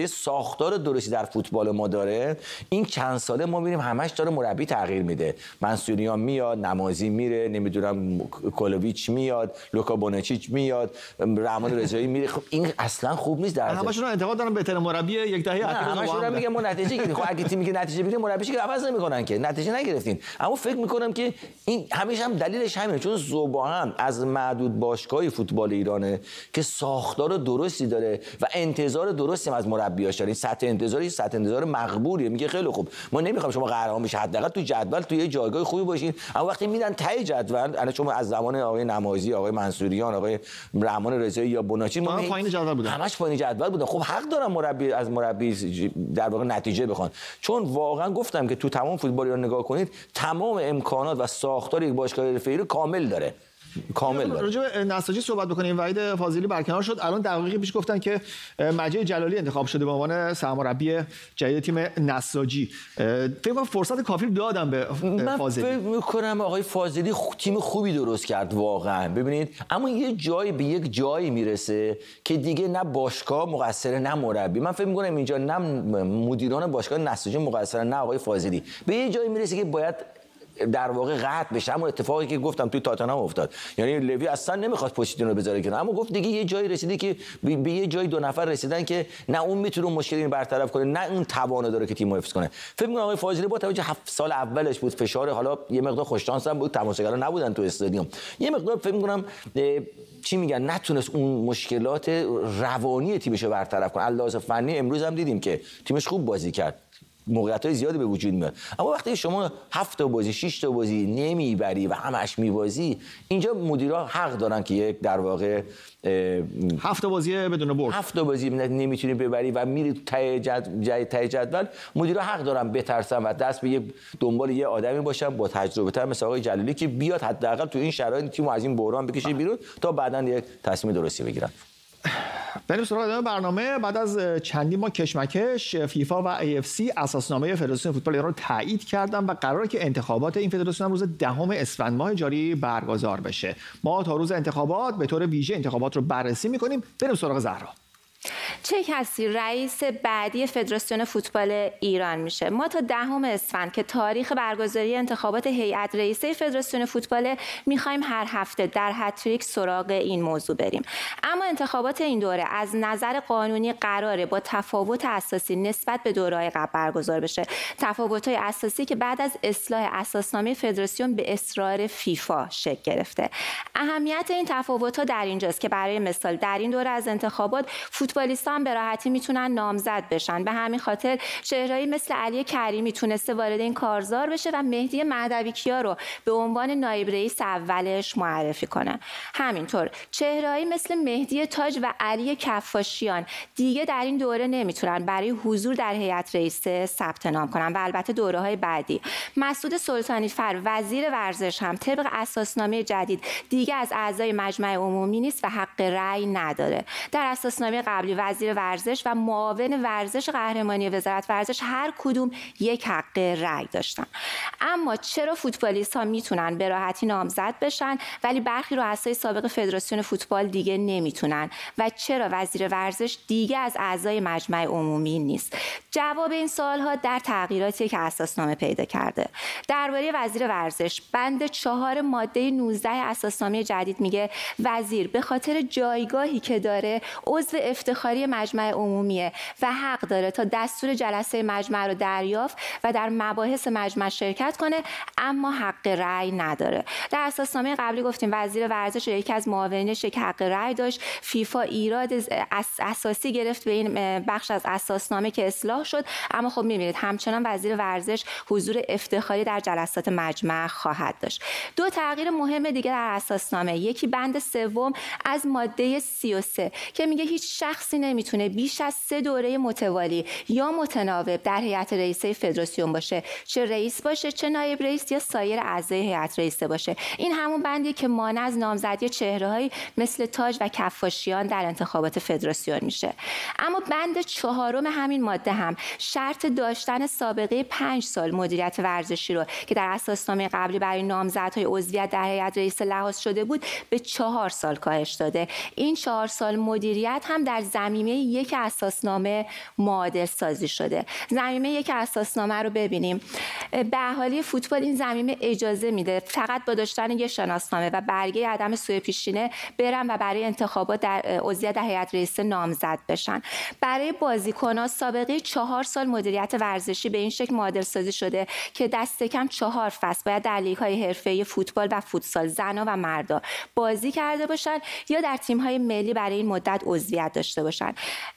ساختار درستی در فوتبال ما داره، این چند ساله ما می‌بینیم همش داره مربی تغییر میده. منصوریان میاد، نمازی میره، نمیدونم کولوویچ میاد، لوکا بونچیچ میاد، رحمان رضایی میره. خب این اصلا خوب نیست. در همشون انتقاد دارن بهترین مربی یک دهه اخیر. همشون میگن ما نتیجه گرفتیم. خب اگه تیمی که نتیجه بگیره مربیش که عوض نمی‌کنن که نتیجه نگرفتین. اما فکر می‌کنم که این همیشه هم دلیلش همینه، چون ذوب‌ها از معدود باشگاهی فوتبال ایرانه که ساختار درستی داره و انتظار درستی از مربیاش داره. سطح انتظار مقبولیه. میگه خیلی خوب ما نمی‌خوام شما قهرمان بشید، حداقل تو جدول تو یه جایگاه خوبی باشین. اما وقتی میدن ته جدول، الان شما از زمان آقای نمازی، آقای منصوریان، آقای رحمان رضایی یا بوناچی ما پایین جدول بودن، همش پایین جدول بودن. خب حق دارن مربی از مربی در واقع نتیجه بخوان، چون واقعا گفتم که تو تمام فوتبال ایران نگاه کنید تمام امکانات و ساختار یک باشگاه حرفه‌ای رو کامل داره. راجع به نساجی صحبت بکنیم. وحید فاضلی برکنار شد. الان دقیقی پیش گفتن که مجید جلالی انتخاب شده به عنوان سرمربی جدید تیم نساجی. فکر کنم فرصت کافی دادم به فاضلی. من فکر می‌کنم آقای فاضلی تیم خوبی درست کرد واقعا. ببینید اما یه جایی به یک جایی میرسه که دیگه نه باشگاه مقصره نه مربی. من فکر می‌کنم اینجا نه مدیران باشگاه نساجی مقصرن نه آقای فاضلی. به یه جایی میرسه که باید در واقع قطع بشه. همون اتفاقی که گفتم توی تاتنهام افتاد، یعنی لوی اصلا نمیخواست پوچتینو بذاره کنار، اما گفت دیگه یه جایی رسیدی که به یه جایی دو نفر رسیدن که نه اون میتونه مشکلی رو برطرف کنه نه اون توانو داره که تیمو حفظ کنه. فکر می‌کنم آقای فاضلی با توجه 7 سال اولش بود، فشار، حالا یه مقدار خوش شانس هم بود، تماشاگرا نبودن تو استادیوم، یه مقدار فکر می‌کنم چی میگن نتونست اون مشکلات روانی تیمش رو برطرف کنه. لحاظ فنی امروز هم دیدیم که تیمش خوب بازی کرد، موقعیت‌های زیادی به وجود میاد، اما وقتی شما 7 تا بازی 6 تا بازی نمیبری و همش میبازی، اینجا مدیرا حق دارن که یک در واقع 7 تا بازی بدون برد، 7 تا بازی نمیتونی ببری و میری ته جدول، مدیرا حق دارن بترسن و دست به دنبال یه آدمی باشن با تجربه تر مثل آقای جلالی که بیاد حداقل تو این شرایط تیمو از این بحران بکشه بیرون تا بعداً یک تصمیم درستی بگیرن. بریم سراغ ادامه برنامه. بعد از چندین ماه کشمکش، فیفا و AFC اساسنامه فدراسیون فوتبال ایران رو تایید کردن و قراره که انتخابات این فدراسیون روز 10 اسفند ماه جاری برگزار بشه. ما تا روز انتخابات به طور ویژه انتخابات رو بررسی می‌کنیم. بریم سراغ زهرا. چه کسی رئیس بعدی فدراسیون فوتبال ایران میشه؟ ما تا 10 اسفند که تاریخ برگزاری انتخابات هیئت رئیسه فدراسیون فوتبال میخوایم هر هفته در هتریک سراغ این موضوع بریم. اما انتخابات این دوره از نظر قانونی قراره با تفاوت اساسی نسبت به دوره‌های قبل برگزار بشه. تفاوت‌های اساسی که بعد از اصلاح اساسنامه فدراسیون به اصرار فیفا شکل گرفته. اهمیت این تفاوت‌ها در اینجاست که برای مثال در این دوره از انتخابات فوتبالیست‌ها هم به راحتی میتونن نامزد بشن. به همین خاطر چهرهایی مثل علی کریمی تونسته وارد این کارزار بشه و مهدی مهدوی‌کیا رو به عنوان نایب رئیس اولش معرفی کنه. همینطور چهرهایی مثل مهدی تاج و علی کفاشیان دیگه در این دوره نمیتونن برای حضور در هیئت رئیسه ثبت نام کنن و البته دوره‌های بعدی. مسعود سلطانی فر وزیر ورزش هم طبق اساسنامه جدید دیگه از اعضای مجمع عمومی نیست و حق رأی نداره. در اساسنامه قبلی وزیر ورزش و معاون ورزش قهرمانی وزارت ورزش هر کدوم یک حق رأی داشتن. اما چرا فوتبالیست ها میتونن به راحتی نامزد بشن ولی برخی رؤسای سابق فدراسیون فوتبال دیگه نمیتونن و چرا وزیر ورزش دیگه از اعضای مجمع عمومی نیست؟ جواب این سوال ها در تغییراتی که اساسنامه پیدا کرده. درباره وزیر ورزش بند 4 ماده 19 اساسنامه جدید میگه وزیر به خاطر جایگاهی که داره عضو افتخاری مجمع عمومیه و حق داره تا دستور جلسه مجمع رو دریافت و در مباحث مجمع شرکت کنه، اما حق رأی نداره. در اساسنامه قبلی گفتیم وزیر ورزش یکی از معاونینش که حق رأی داشت. فیفا ایراد اساسی گرفت به این بخش از اساسنامه که اصلاح شد، اما خب می‌بینید همچنان وزیر ورزش حضور افتخاری در جلسات مجمع خواهد داشت. 2 تغییر مهم دیگه در اساسنامه، یکی بند 3 از ماده 33 که میگه هیچ شخصی نمیتونه بیش از 3 دوره متوالی یا متناوب در هیئت رئیسه فدراسیون باشه، چه رئیس باشه چه نایب رئیس یا سایر اعضای هیئت رئیسه باشه. این همون بندی که مانع از نامزدی چهره‌هایی مثل تاج و کفاشیان در انتخابات فدراسیون میشه. اما بند 4 همین ماده هم شرط داشتن سابقه 5 سال مدیریت ورزشی رو که در اساسنامه قبلی برای نامزدهای عضویت در هیئت رئیسه لحاظ شده بود به 4 سال کاهش داده. این 4 سال مدیریت هم در ضمیم زمینه یک اساسنامه معادل سازی شده. زمینه یک اساسنامه رو ببینیم. به اهالی فوتبال این زمینه اجازه میده فقط با داشتن یک شناسنامه و برگه عدم سوء پیشینه برن و برای انتخابات در عضویت در هیئت رئیسه نامزد بشن. برای بازیکنان سابقه 4 سال مدیریت ورزشی به این شکل معادل سازی شده که دست کم 4 فصل باید در لیگ‌های حرفه‌ای فوتبال و فوتسال زنان و مردا بازی کرده باشن یا در تیم‌های ملی برای این مدت عضویت داشته باشن.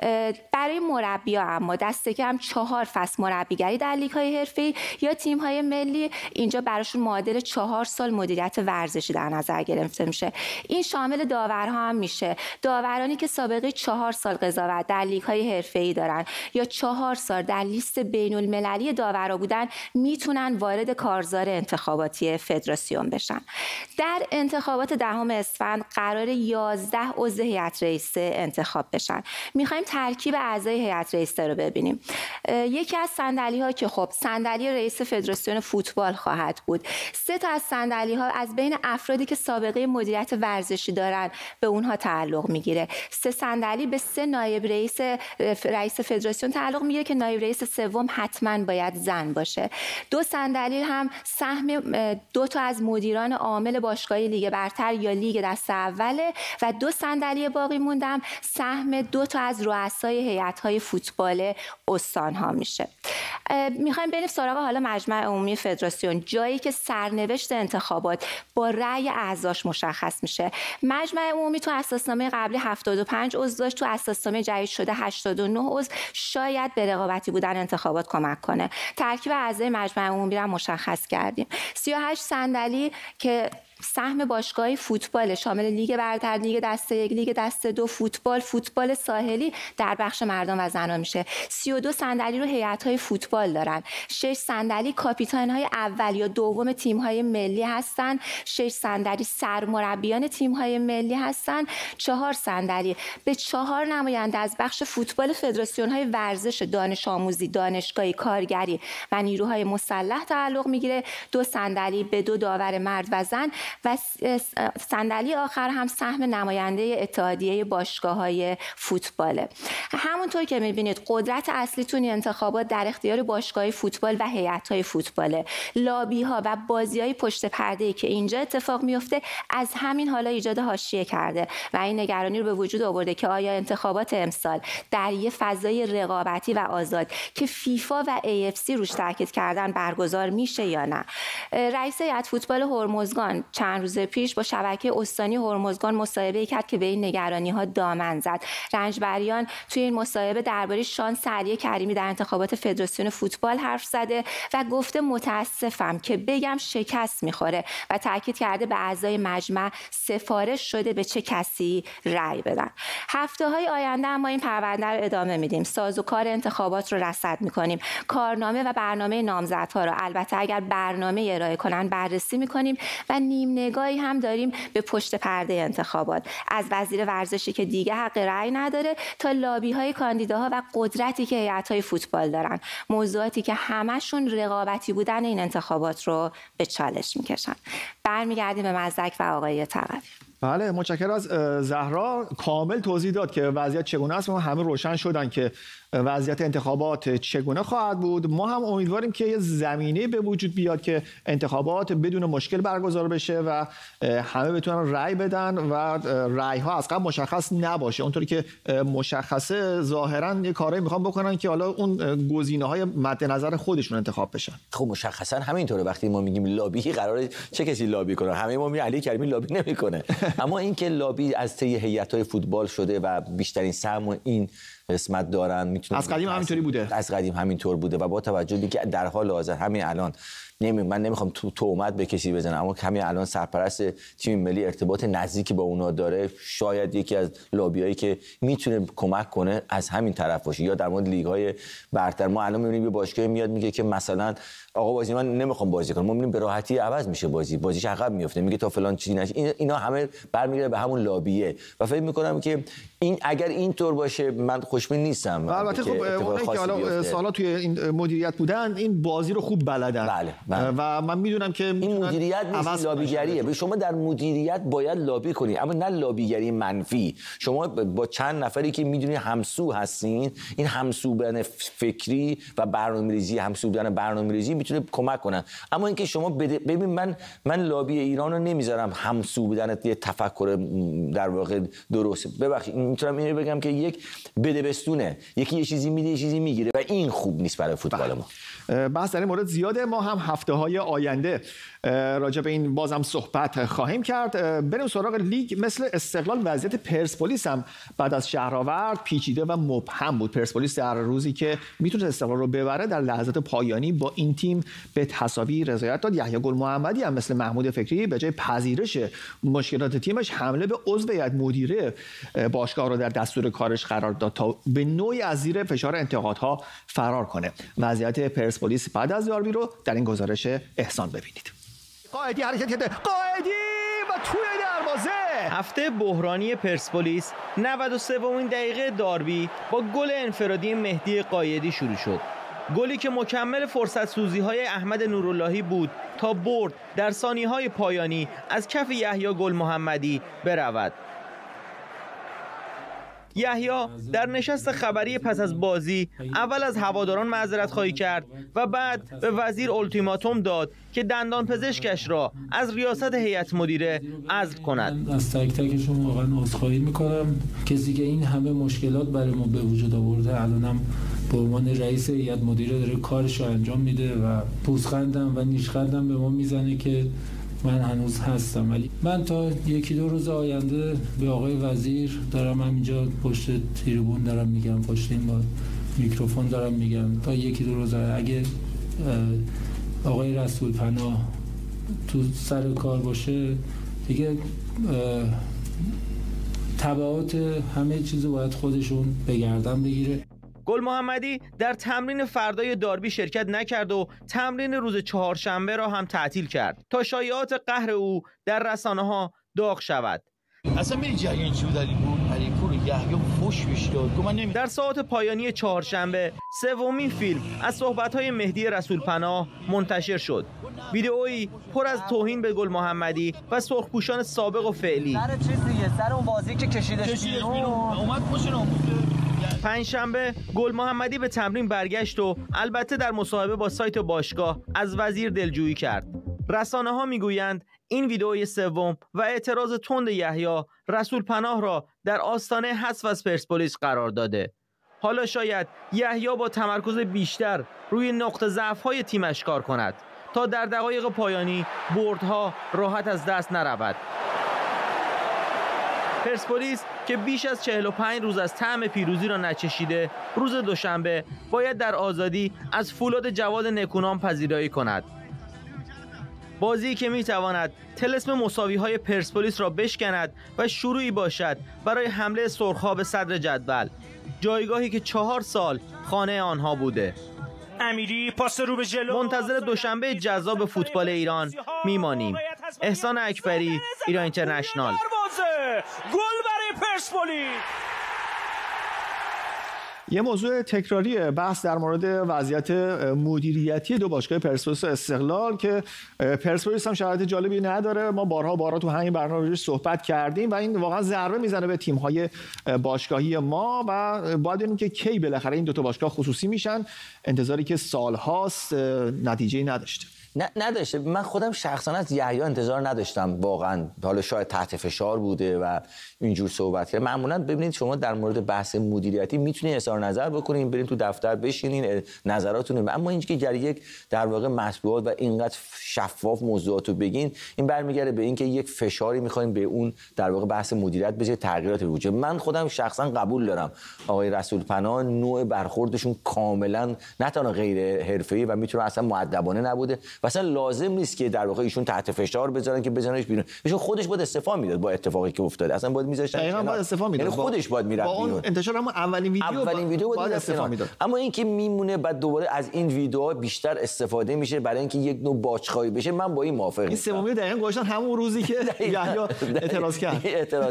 برای مربی‌ها اما دست کم 4 فصل مربیگری در لیگ‌های حرفه‌ای یا تیم‌های ملی اینجا براشون معادل 4 سال مدیریت ورزشی در نظر گرفته میشه. این شامل داورها هم میشه. داورانی که سابقه 4 سال قضاوت در لیگ‌های حرفه‌ای دارن یا 4 سال در لیست بین‌المللی داورا بودن میتونن وارد کارزار انتخاباتی فدراسیون بشن. در انتخابات 10 اسفند قرار 11 عضو هیئت رئیسه انتخاب بشن. میخوایم ترکیب اعضای هیئت رئیسه رو ببینیم. یکی از صندلی‌ها که خب صندلی رئیس فدراسیون فوتبال خواهد بود. 3 تا از صندلی‌ها از بین افرادی که سابقه مدیریت ورزشی دارن به اونها تعلق میگیره. 3 صندلی به 3 نایب رئیس فدراسیون تعلق میگیره که نایب رئیس سوم حتما باید زن باشه. 2 صندلی هم سهم 2 تا از مدیران عامل باشگاهی لیگ برتر یا لیگ دسته اوله و 2 صندلی باقی موندم سهم 2 تا از رؤسای هیئت‌های فوتبال استان‌ها میشه. میخوایم بریم سراغ حالا مجمع عمومی فدراسیون، جایی که سرنوشت انتخابات با رأی اعضاش مشخص میشه. مجمع عمومی تو اساسنامه قبلی 75 عضو داشت، تو اساسنامه جدید شده 89 عضو. شاید به رقابتی بودن انتخابات کمک کنه. ترکیب اعضای مجمع عمومی رو مشخص کردیم. 38 صندلی که سهم باشگاهی فوتبال شامل لیگ برتر، لیگ دسته 1، لیگ دسته 2، فوتبال ساحلی در بخش مردان و زنان میشه. 32 صندلی رو هیئت‌های فوتبال دارن. 6 صندلی کاپیتان‌های اول یا دوم تیم‌های ملی هستن. 6 صندلی سرمربیان تیم‌های ملی هستن. 4 صندلی به 4 نماینده از بخش فوتبال فدراسیون‌های ورزش دانش آموزی، دانشگاهی، کارگری و نیروهای مسلح تعلق میگیره. 2 صندلی به 2 داور مرد و زن و صندلی آخر هم سهم نماینده اتحادیه باشگاه‌های فوتباله. همونطور که می‌بینید قدرت اصلی تو انتخابات در اختیار باشگاه‌های فوتبال و هیئت‌های فوتباله. لابی‌ها و بازی‌های پشت پرده‌ای که اینجا اتفاق میفته از همین حالا ایجاد حاشیه کرده و این نگرانی رو به وجود آورده که آیا انتخابات امسال در یه فضای رقابتی و آزاد که فیفا و AFC روش تاکید کردن برگزار میشه یا نه. رئیس هیئت فوتبال هرمزگان چند روز پیش با شبکه استانی هرمزگان مصاحبه کرد که به این نگرانی‌ها دامن زد. رنجبریان توی این مصاحبه درباره شانس علی کریمی در انتخابات فدراسیون فوتبال حرف زده و گفته متاسفم که بگم شکست می‌خوره و تاکید کرده به اعضای مجمع سفارش شده به چه کسی رأی بدن. هفته‌های آینده اما این پرونده رو ادامه میدیم. سازوکار انتخابات رو رصد می‌کنیم. کارنامه و برنامه نامزدها رو البته اگر برنامه ارائه کنن بررسی می‌کنیم و نیم نگاهی هم داریم به پشت پرده انتخابات، از وزیر ورزشی که دیگه حق رأی نداره تا لابی‌های کاندیداها و قدرتی که هیئت‌های فوتبال دارن، موضوعاتی که همشون رقابتی بودن این انتخابات رو به چالش میکشن. برمیگردیم به مزدک و آقای تقوی. بله، متشکرم از زهرا. کامل توضیح داد که وضعیت چگونه است و همه روشن شدن که وضعیت انتخابات چگونه خواهد بود. ما هم امیدواریم که یه زمینه به وجود بیاد که انتخابات بدون مشکل برگزار بشه و همه بتونن رأی بدن و رأی ها از قبل مشخص نباشه. اونطوری که مشخصه ظاهرا یه کارایی میخوان بکنن که حالا اون گزینه‌های مد نظر خودشون انتخاب بشن. خب مشخصا همینطوره. وقتی ما میگیم لابی قراره چه کسی لابی کنه؟ همه ما میگیم علی کریمی لابی نمیکنه. اما اینکه لابی از طی هیئت‌های فوتبال شده و بیشترین سهم این قسمت دارن، میتونه از قدیم همینطوری بوده. از قدیم همینطور بوده و با توجه به اینکه در حال حاضر همین الان من نمیخوام تهمت به کسی بزنم، اما همین الان سرپرست تیم ملی ارتباط نزدیکی با اونا داره، شاید یکی از لابیایی که میتونه کمک کنه از همین طرف باشه. یا در مورد لیگ‌های برتر ما الان میبینیم یه باشگاه میاد میگه که مثلا آقا بازی من نمیخوام بازی کنم، ما میبینیم به راحتی عوض میشه بازیش عقب میفته، میگه تا فلان چیزی نشه. اینا همه برمیگرده به همون لابیه و فکر میکنم که این اگر اینطور باشه من خوشبین نیستم. البته خب اونایی که حالا سالا توی این مدیریت بودن این بازی رو خوب بلدن. بله. و من میدونم که این مدیریت نیست، لابیگریه. به شما در مدیریت باید لابی کنی، اما نه لابیگری منفی. شما با چند نفری که میدونی همسو هستین، این همسو بودن فکری و برنامه‌ریزی، همسو بودن برنامه‌ریزی میتونه کمک کنن. اما اینکه شما ببین من لابی ایران رو نمیذارم همسو بودن یه تفکر در واقع درسته. ببخشید میتونم اینو بگم که یک بدبستونه، یکی یه چیزی میده یه چیزی میگیره و این خوب نیست برای فوتبال ما. بحث در این مورد زیاده، ما هم هفته‌های آینده راجع به این بازم صحبت خواهیم کرد. بریم سراغ لیگ. مثل استقلال وضعیت پرسپولیس هم بعد از شهرآورد پیچیده و مبهم بود. پرسپولیس در روزی که میتونه استقلال رو ببره در لحظات پایانی با این تیم به تساوی رضایت داد. یحیی گل محمدی هم مثل محمود فکری به جای پذیرش مشکلات تیمش حمله به عضو هیئت مدیره باشگاه رو در دستور کارش قرار داد تا به نوعی از زیر فشار انتقادها فرار کنه. وضعیت پرسپولیس بعد از داربی رو در این گزارش احسان ببینید. قائدی حرکت کرده، قائدی و توی دروازه. هفته بحرانی پرسپولیس 93مین دقیقه داربی با گل انفرادی مهدی قائدی شروع شد. گلی که مکمل فرصت سوزی های احمد نوراللهی بود تا برد در ثانیه‌های پایانی از کف یحیی گل محمدی برود. یحیی در نشست خبری پس از بازی اول از هواداران معذرت خواهی کرد و بعد به وزیر التیماتوم داد که دندان پزشکش را از ریاست هیئت مدیره عزل کند. از تک تک شما واقعا عذرخواهی میکنم. کسی که این همه مشکلات برای ما به وجود آورده الانم به عنوان رئیس هیئت مدیره داره کارش رو انجام میده و پوزخندم و نیشخندم به ما میزنه که من هنوز هستم. ولی من تا یکی دو روز آینده به آقای وزیر دارم همینجا پشت تریبون دارم میگم، پشت این با میکروفون دارم میگم، تا یکی دو روز اگه آقای رسول پناه تو سر کار باشه دیگه تبعات همه چیزو باید خودشون به گردن بگیره. گل محمدی در تمرین فردای داربی شرکت نکرد و تمرین روز چهارشنبه را هم تعطیل کرد تا شایعات قهر او در رسانه‌ها داغ شود. اصلا میری جریان چی بود علی پور یحیی فوش بهش داد. در ساعات پایانی چهارشنبه سومین فیلم از صحبت‌های مهدی رسولپناه منتشر شد. ویدئویی پر از توهین به گل محمدی و سرخپوشان سابق و فعلی. سر چیز دیگه، سر اون بازی که کشیدش بیرون اومد پشت ناموسه. پنجشنبه گل محمدی به تمرین برگشت و البته در مصاحبه با سایت باشگاه از وزیر دلجویی کرد. رسانه‌ها میگویند این ویدئوی سوم و اعتراض تند یحیی رسولپناه را در آستانه حذف از پرسپولیس قرار داده. حالا شاید یحیی با تمرکز بیشتر روی نقطه ضعف‌های تیمش کار کند تا در دقایق پایانی بردها راحت از دست نرود. پرسپولیس که بیش از 45 روز از طعم پیروزی را نچشیده، روز دوشنبه باید در آزادی از فولاد جواد نکونام پذیرایی کند. بازی که میتواند طلسم مساوی‌های پرسپولیس را بشکند و شروعی باشد برای حمله سرخ‌ها به صدر جدول، جایگاهی که 4 سال خانه آنها بوده. امیری پاس رو به جلو. منتظر دوشنبه جذاب فوتبال ایران میمانیم. احسان اکبری، ایران اینترنشنال. گل برای پرسپولیس. یه موضوع تکراری بحث در مورد وضعیت مدیریتی دو باشگاه پرسپولیس و استقلال که پرسپولیس هم شرایط جالبی نداره. ما بارها تو همین برنامه روش صحبت کردیم و این واقعا ضربه میزنه به تیم‌های باشگاهی ما و باید ببینیم که کی بالاخره این دو تا باشگاه خصوصی میشن. انتظاری که سالهاست نتیجه‌ای نداشته. نداشته. من خودم شخصا از یحیی انتظار نداشتم واقعا. حالا شاید تحت فشار بوده و اینجور صحبت کرد. معمولا ببینید شما در مورد بحث مدیریتی میتونید اظهار نظر بکنین، برین تو دفتر بشینین نظراتتون، اما اینکه یک در واقع مطبوعات و اینقدر شفاف موضوعاتو بگین، این برمیگره به اینکه یک فشاری میخواین به اون در واقع بحث مدیریت بشه، تغییرات وجود. من خودم شخصا قبول دارم آقای رسولپناه نوع برخوردشون کاملا نه تنها غیر حرفه‌ای و میتونه اصلا مؤدبانه نبوده مثلا لازم نیست که در واقع ایشون تحت فشار بذارن که بزننش بیرون. ایشون خودش باید استعفا میداد با اتفاقی که افتاد. اصلا باید میذاشتن دقیقاً باید استعفا میداد. یعنی خودش باید میرفت با اون انتشار هم اولین ویدیو باید استعفا میداد. اما اینکه میمونه بعد دوباره از این ویدیوها بیشتر استفاده میشه برای اینکه یک نوع باجخواهی بشه، من با این موافق نیستم. این سومی دقیقاً گذاشتن همون روزی که یحیی اعتراض کرد.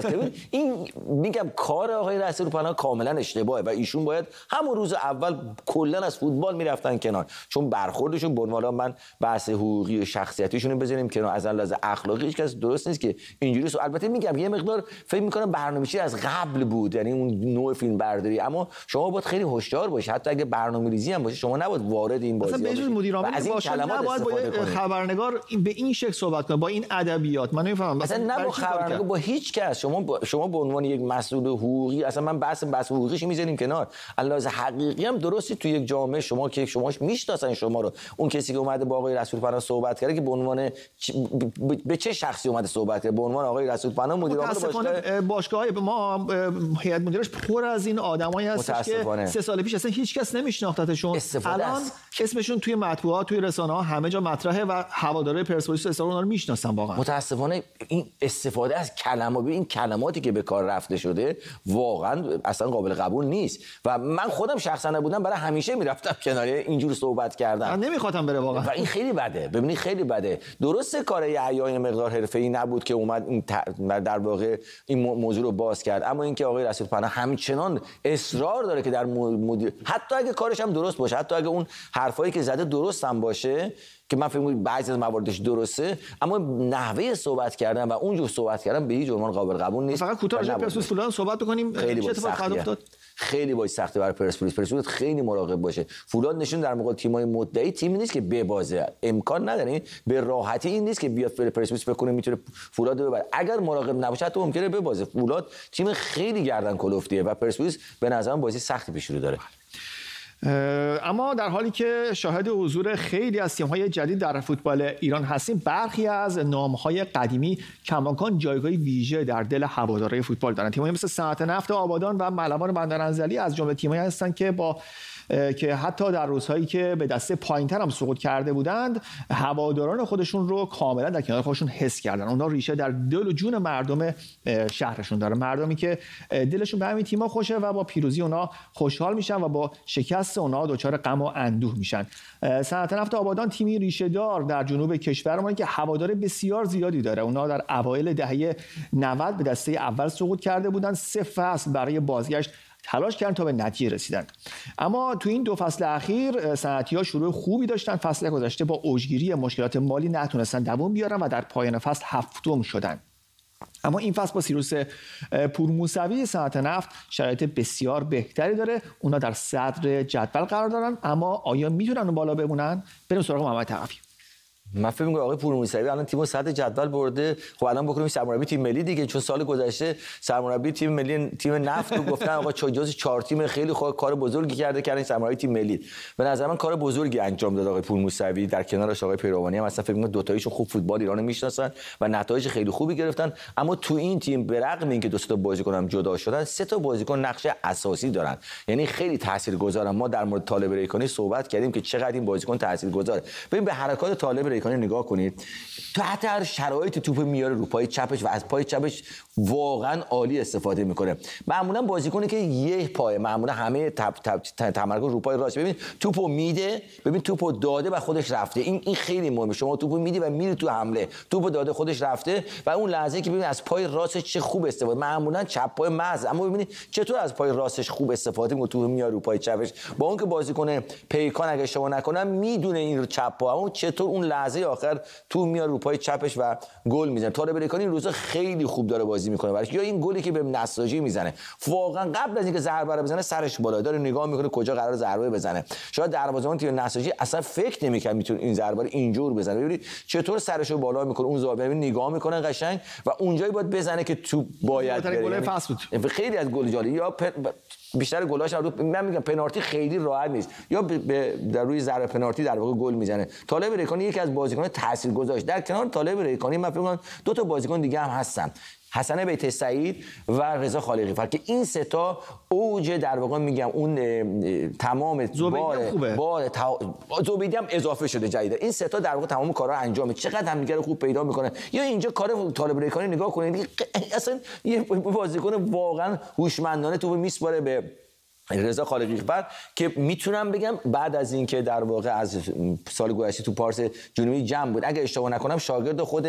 این میگم کار آقای رسول پناه کاملا اشتباهه و ایشون باید همون روز اول کلا از فوتبال میرفتن کنار، چون برخوردشون به عنوان من بحث حقوقی و شخصیتیشون بزنیم کنار، از لحاظ اخلاقی هیچ کس درست نیست که اینجوری البته میگم یه مقدار فکر میکنم برنامه‌ریزی از قبل بود، یعنی اون نوع فیلم برداری، اما شما باید خیلی هوشیار باشید حتی اگه برنامه‌ریزی هم باشه شما نباید وارد این بازی بشید. مدیر عامل باشه نباید با خبرنگار به این شکل صحبت کنه با این ادبیات. من نمیفهمم اصلا نه با خبرنگار با هیچ کس. شما به عنوان یک مسئول حقوقی، اصلا من بحث حقوقیش میذاریم کنار، علاوه حقیقی هم درستی تو یک جامعه شما که شماش میشناسن شما رو، اون کسی که اومده با آقای رسول پناه صحبت کرده که به عنوان به چه شخصی اومده صحبت کرده؟ به عنوان آقای رسول پناه مدیر عامل باشگاه ما هیئت مدیرش پر از این آدمایی هستش که 3 سال پیش اصلا هیچ کس نمیشناختتشون، الان اسمشون توی مطبوعات توی رسانه‌ها همه جا مطرحه و هوادارهای پرسپولیس اصلا اونا رو میشناسن. واقعا متاسفانه این استفاده از کلمات، این کلماتی که به کار رفته شده واقعا اصلا قابل قبول نیست و من خودم شخصا نبودم برای همیشه میرفتم کنار اینجور صحبت کردن. من نمیخوام بره واقعا و این خیلی بده. ببینید خیلی بده. درسته کار یحیی مقدار حرفه‌ای نبود که اومد این در واقع این موضوع رو باز کرد، اما اینکه آقای رسول پناه همچنان اصرار داره که در مدیر، حتی اگه کارش هم درست باشه، حتی اگه اون حرفایی که زده درست هم باشه که من فکر می‌کنم بعضی از مواردش درسته، اما نحوه صحبت کردن و اونجور صحبت کردن به هیچ عنوان قابل قبول نیست. فقط کوتاه راجع به پرسپولیس فولاد صحبت بکنیم. چه اتفاقی خواهد افتاد؟ خیلی باید سخته برای پرسپولیس خیلی مراقب باشه. فولاد نشون در مقابل تیم‌های مدعی تیمی نیست که ببازه، امکان نداره. به راحتی این نیست که بیاد پرسپولیس فکر کنه میتونه فولاد رو ببره. اگر مراقب نباشه حتی ممکنه ببازه. فولاد تیم خیلی گردن کلفتیه و پرسپولیس به نظر من بازی سختی پیش رو داره. اما در حالی که شاهد حضور خیلی از تیم‌های جدید در فوتبال ایران هستیم، برخی از نام‌های قدیمی کماکان جایگاهی ویژه در دل هوادارهای فوتبال دارند. تیم‌هایی مثل صنعت نفت آبادان و ملوان بندرانزلی از جمله تیم‌هایی هستند که حتی در روزهایی که به دسته پایین‌تر هم سقوط کرده بودند، هواداران خودشون رو کاملا در کنار خودشون حس کردن. اونها ریشه در دل و جون مردم شهرشون داره، مردمی که دلشون به همین تیم‌ها خوشه و با پیروزی اونها خوشحال میشن و با شکست اونها دچار غم و اندوه میشن. صنعت نفت آبادان تیمی ریشه دار در جنوب کشورمون که هوادار بسیار زیادی داره. اونها در اوایل دهه 90 به دسته اول سقوط کرده بودند. 3 فصل برای بازگشت تلاش کردن تا به نتیجه رسیدن، اما تو این 2 فصل اخیر صنعتی‌ها شروع خوبی داشتن. فصل گذشته با اوجگیری مشکلات مالی نتونستن دوام بیارن و در پایان فصل 7م شدن. اما این فصل با سیروس پورموسوی صنعت نفت شرایط بسیار بهتری داره. اونا در صدر جدول قرار دارن، اما آیا میتونن اون بالا بمونن؟ بریم سراغ محمد تقوی. من فکر می‌کنم آقای پورموسوی الان تیمو صدر جدول برده. خب الان بکنیم سرمربی تیم ملی دیگه، چون سال گذشته سرمربی تیم ملی تیم نفت رو گفتن آقا جزو 4 تیم خیلی خوب کار بزرگی کرده سرمربی تیم ملی. به نظر من کار بزرگی انجام داد آقای پورموسوی، در کنارش آقای پیروانی هم اصلا فکر می‌کنم دو تایشون خوب فوتبال ایرانو میشناسن و نتایج خیلی خوبی گرفتن. اما تو این تیم به رغم اینکه 2 تا بازیکن هم جدا شدن، 3 تا بازیکن نقش اساسی دارن، یعنی خیلی تاثیرگذارن. ما در مورد طالب ریکانی صحبت کردیم که چقدر این بازیکن تاثیرگذاره. ببین به حرکات طالب ریکانی نگاه کنید، تحت هر شرایط توپ میاره رو پای چپش و از پای چپش واقعا عالی استفاده میکنه. معمولا بازیکنی که یه پای، معمولا همه تمرکز رو پای راست، ببین توپو میده، ببین توپو داده و خودش رفته. این خیلی مهمه. شما توپو میدی و میری تو حمله، توپو داده خودش رفته و اون لحظه که ببین از پای راستش چه خوب استفاده، معمولا چپ پای محض، اما ببینید چطور از پای راستش خوب استفاده میکنه، توپو میاره رو پای چپش. با اون که بازیکن پیکان اگه شما نکنم میدونه این چپ پا، اون چطور اون لحظه آخر تو میاد رو پای چپش و گل میزنه. طارق ریکانی این روزا خیلی خوب داره بازی میکنه براش. یا این گلی که به نساجی میزنه، واقعا قبل از اینکه ضربه رو بزنه سرش بالا داره نگاه میکنه کجا قرار ضربه بزنه. شاید دروازه‌بان تیم نساجی اصلا فکر نمیکنه میتونه این ضربه رو اینجور بزنه. ببینید چطور سرشو بالا میکنه، اون زاویه ببین نگاه میکنه قشنگ و اونجایی باید بزنه که تو باید بره. خیلی از گل جالب یا بیشتر گلاش من میگم پنالتی خیلی راحت نیست، یا در روی ضربه پنالتی در واقع گل میزنه. طالب ریکانی یکی از بازیکنان تاثیرگذار. در کنار طالب ریکانی من فکر می‌کنم 2 تا بازیکن دیگه هم هستن. حسن بیت سعید و رضا خالقی‌فر که این سه تا اوج در واقع میگم اون تمام بار زبیدی هم اضافه شده جدید. این سه تا در واقع تمام کارا انجام میده. چقدر همدیگه رو خوب پیدا میکنه. یا اینجا کار طالب ریکانی نگاه کنید، اصلا یه بازیکن واقعا هوشمندانه تو میسپاره به رضا خالقی‌فر که میتونم بگم بعد از اینکه در واقع از سال گذشته تو پارس جنوبی جمع بود، اگه اشتباه نکنم شاگرد خود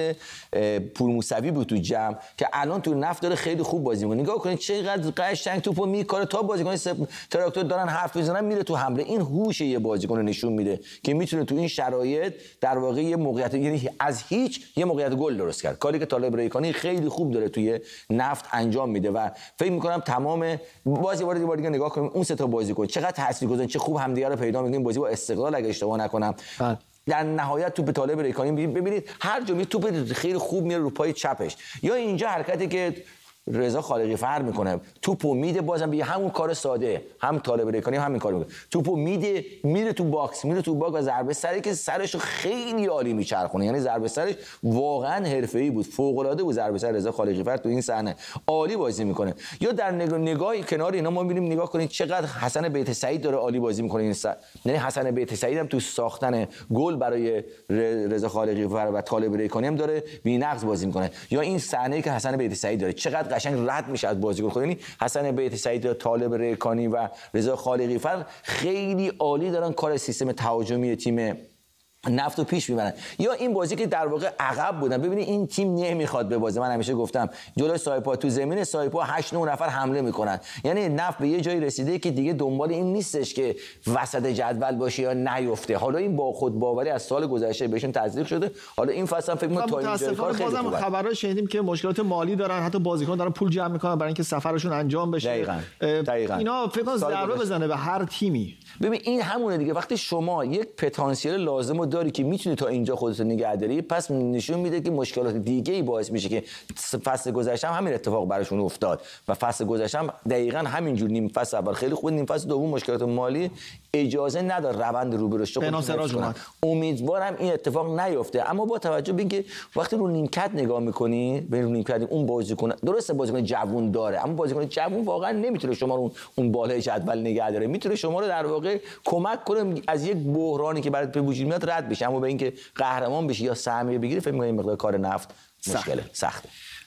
پور موسوی بود تو جمع، که الان تو نفت داره خیلی خوب بازی می‌کنه. نگاه کنید چقدر قشنگ توپو میکاره، تا بازیکن تراکتور دارن حرف میزنن میره تو حمله. این هوش یه بازیکن نشون میده که میتونه تو این شرایط در واقع یه موقعیت، یعنی از هیچ یه موقعیت گل درست کرد. کاری که طالب ریکانی خیلی خوب داره توی نفت انجام میده و فکر می‌کنم تمام بار دیگه نگاه کنیم اون سه تا بازیکن چقدر تاثیرگذارن، چه خوب همدیگه رو پیدا می‌کنن. بازی با استقلال اگه اشتباه نکنم در نهایت توپ طالب ریکانی ببینید هر جا می توپ خیلی خوب میره رو پای چپش، یا اینجا حرکتی که رضا خالقی‌فر میکنه توپو میده، بازم به همون کار ساده، هم طالب ریکانی همین کارو میکنه، توپو میده میره تو باکس و ضربه سری که سرشو خیلی عالی میچرخونه. یعنی ضربه سرش واقعا حرفه‌ای بود، فوق العاده بود. ضربه سر رضا خالقی‌فر تو این صحنه عالی بازی میکنه. یا در نگاهی کنار اینا ما میبینیم، نگاه کنید چقدر حسن بیت سعید داره عالی بازی میکنه. یعنی حسن بیت سعید هم تو ساختن گل برای رضا خالقی‌فر و طالب ریکانی هم داره بی‌نقص بازی میکنه. یا این صحنه‌ای که حسن بیت سعید داره چقدر قشنگ رد میشه از بازیکن خود. یعنی حسن بیت سعید، طالب ریکانی و رضا خالقی‌فر خیلی عالی دارن کار سیستم تهاجمی تیم نفت رو پیش میبرن. یا این بازی که در واقع عقب بودن، ببینید این تیم نمیخواد به بازی. من همیشه گفتم جلوی سایپا تو زمین سایپا 8 9 نفر حمله میکنن. یعنی نفت به یه جایی رسیده که دیگه دنبال این نیستش که وسط جدول باشه یا نیفته. حالا این با خود باوری از سال گذشته بهشون تزریق شده. حالا این فصل هم فکر می‌کنم تا اینجا کار خیلی خوبه. خبرها شنیدیم که مشکلات مالی دارن، حتی بازیکن دارن پول جمع میکنن برای اینکه سفرشون انجام بشه. دقیقاً. اینا فکر کنم ضربه بزنه به هر تیمی. ببین این همونه دیگه، وقتی شما یک پتانسیل لازمو داری که میتونی تا اینجا خودت نگه داری، پس نشون میده که مشکلات دیگه‌ای باعث میشه که فصل گذشته هم همین اتفاق براشون افتاد و فصل گذشته هم دقیقاً همینجور نیم فصل اول خیلی خوب، نیم فصل دوم مشکلات مالی اجازه نداره روند رو به رشد خودش کنه. امیدوارم این اتفاق نیفته. اما با توجه به اینکه وقتی رو نیمکت نگاه می‌کنی، به رو نیمکت اون بازیکن درسته بازیکن جوون داره، اما بازیکن جوون واقعا نمیتونه شما رو اون بالای جدول نگه داره. میتونه شما رو در واقع کمک کنه از یک بحرانی که برات به وجود میاد رد بشه، اما به اینکه قهرمان بشی یا سهمیه بگیری فکر می‌کنم این مقدار کار نفت مشکله، سخته.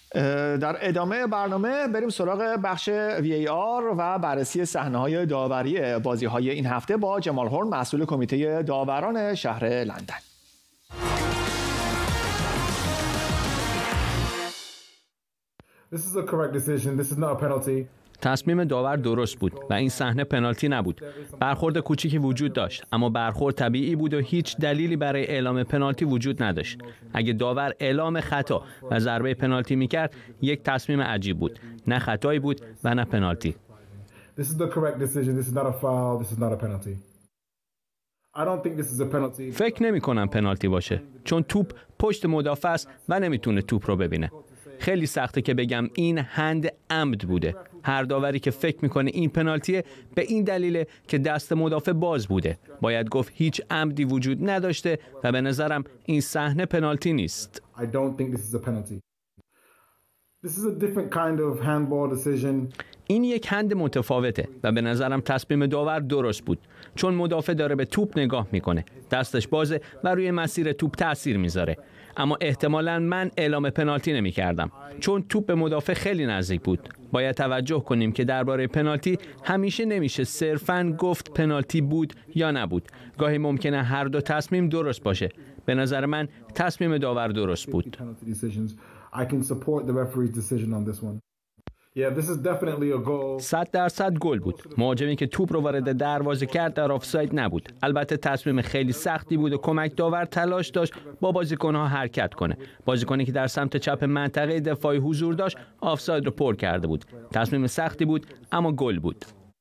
در ادامه برنامه بریم سراغ بخش VAR و بررسی صحنه‌های داوری بازی‌های این هفته با جمال هورن، مسئول کمیته داوران شهر لندن. This is a correct decision. This is not a penalty. تصمیم داور درست بود و این صحنه پنالتی نبود. برخورد کوچیکی وجود داشت، اما برخورد طبیعی بود و هیچ دلیلی برای اعلام پنالتی وجود نداشت. اگه داور اعلام خطا و ضربه پنالتی میکرد، یک تصمیم عجیب بود. نه خطایی بود و نه پنالتی. This is the correct decision. This is not a foul. This is not a penalty. I don't think this is a penalty. فکر نمی‌کنم پنالتی باشه، چون توپ پشت مدافع است و نمیتونه توپ رو ببینه. خیلی سخته که بگم این هند عمد بوده. هر داوری که فکر میکنه این پنالتیه به این دلیله که دست مدافع باز بوده. باید گفت هیچ عمدی وجود نداشته و به نظرم این صحنه پنالتی نیست. I don't think this is a penalty. This is a different kind of handball decision. این یک هند متفاوته و به نظرم تصمیم داور درست بود، چون مدافع داره به توپ نگاه میکنه، دستش بازه و روی مسیر توپ تاثیر میذاره. اما احتمالاً من اعلام پنالتی نمی‌کردم، چون توپ به مدافع خیلی نزدیک بود. باید توجه کنیم که درباره پنالتی همیشه نمیشه صرفاً گفت پنالتی بود یا نبود. گاهی ممکنه هر دو تصمیم درست باشه. به نظر من تصمیم داور درست بود. I can support the referee's decision on this one. Yeah, this is definitely a goal. 100% گل بود. مهاجمی که توپ رو وارد دروازه کرد در آفساید نبود. البته تصمیم خیلی سختی بود و کمک داور تلاش داشت با بازیکن‌ها حرکت کنه. بازیکنی که در سمت چپ منطقه دفاعی حضور داشت، آفساید رو پر کرده بود. تصمیم سختی بود، اما گل بود. I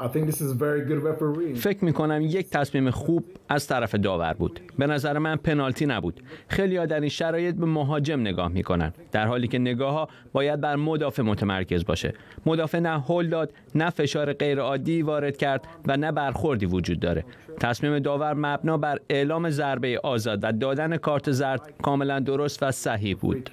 فکر میکنم یک تصمیم خوب از طرف داور بود. به نظر من پنالتی نبود. خیلی‌ها در این شرایط به مهاجم نگاه میکنن، در حالی که نگاه‌ها باید بر مدافع متمرکز باشه. مدافع نه هول داد، نه فشار غیرعادی وارد کرد و نه برخوردی وجود داره. تصمیم داور مبنا بر اعلام ضربه آزاد و دادن کارت زرد کاملا درست و صحیح بود.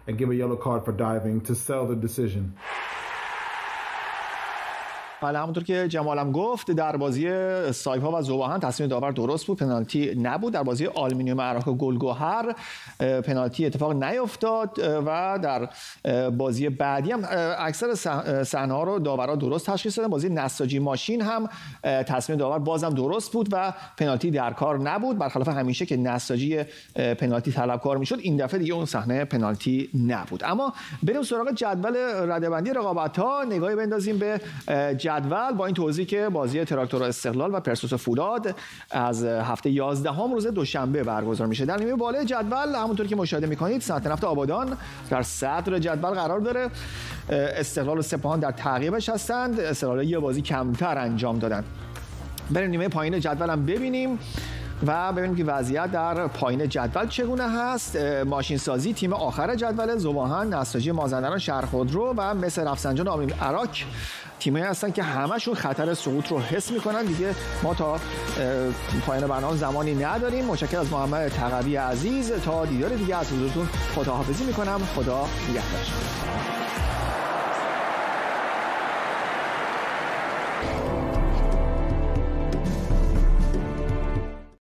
بله، همونطور که جمالم گفت در بازی سایپا و ذوباهن تصمیم داور درست بود، پنالتی نبود. در بازی آلومینیوم عراق گلگهر پنالتی اتفاق نیفتاد و در بازی بعدی هم اکثر صحنه‌ها رو داورا درست تشخیص دادن. بازی نساجی ماشین هم تصمیم داور بازم درست بود و پنالتی در کار نبود، برخلاف همیشه که نساجی پنالتی طلبکار میشد. این دفعه دیگه اون صحنه پنالتی نبود. اما بریم سراغ جدول رده‌بندی رقابت‌ها، نگاهی بندازیم به جدول با این توضیح که بازی تراکتور استقلال و پرسپولیس فولاد از هفته 11 روز دوشنبه برگزار میشه. در نیمه بالای جدول همونطور که مشاهده میکنید صنعت نفت آبادان در صدر جدول قرار داره. استقلال و سپاهان در تعقیبش هستند. استقلال یه بازی کمتر انجام دادن. بریم نیمه پایین جدول هم ببینیم و ببینیم که وضعیت در پایین جدول چگونه هست. ماشین سازی تیم آخر جدول، ذوباهن، نساجی مازندران، شهرخودرو و مصر رفسنجان آلومینیوم عراق تیمایی هستن که همشون خطر سقوط رو حس میکنن. دیگه ما تا پایان برنامه زمانی نداریم. متشکرم از محمد تقوی عزیز. تا دیدار دیگه از حضورتون خداحافظی میکنم. خدا نگهدار.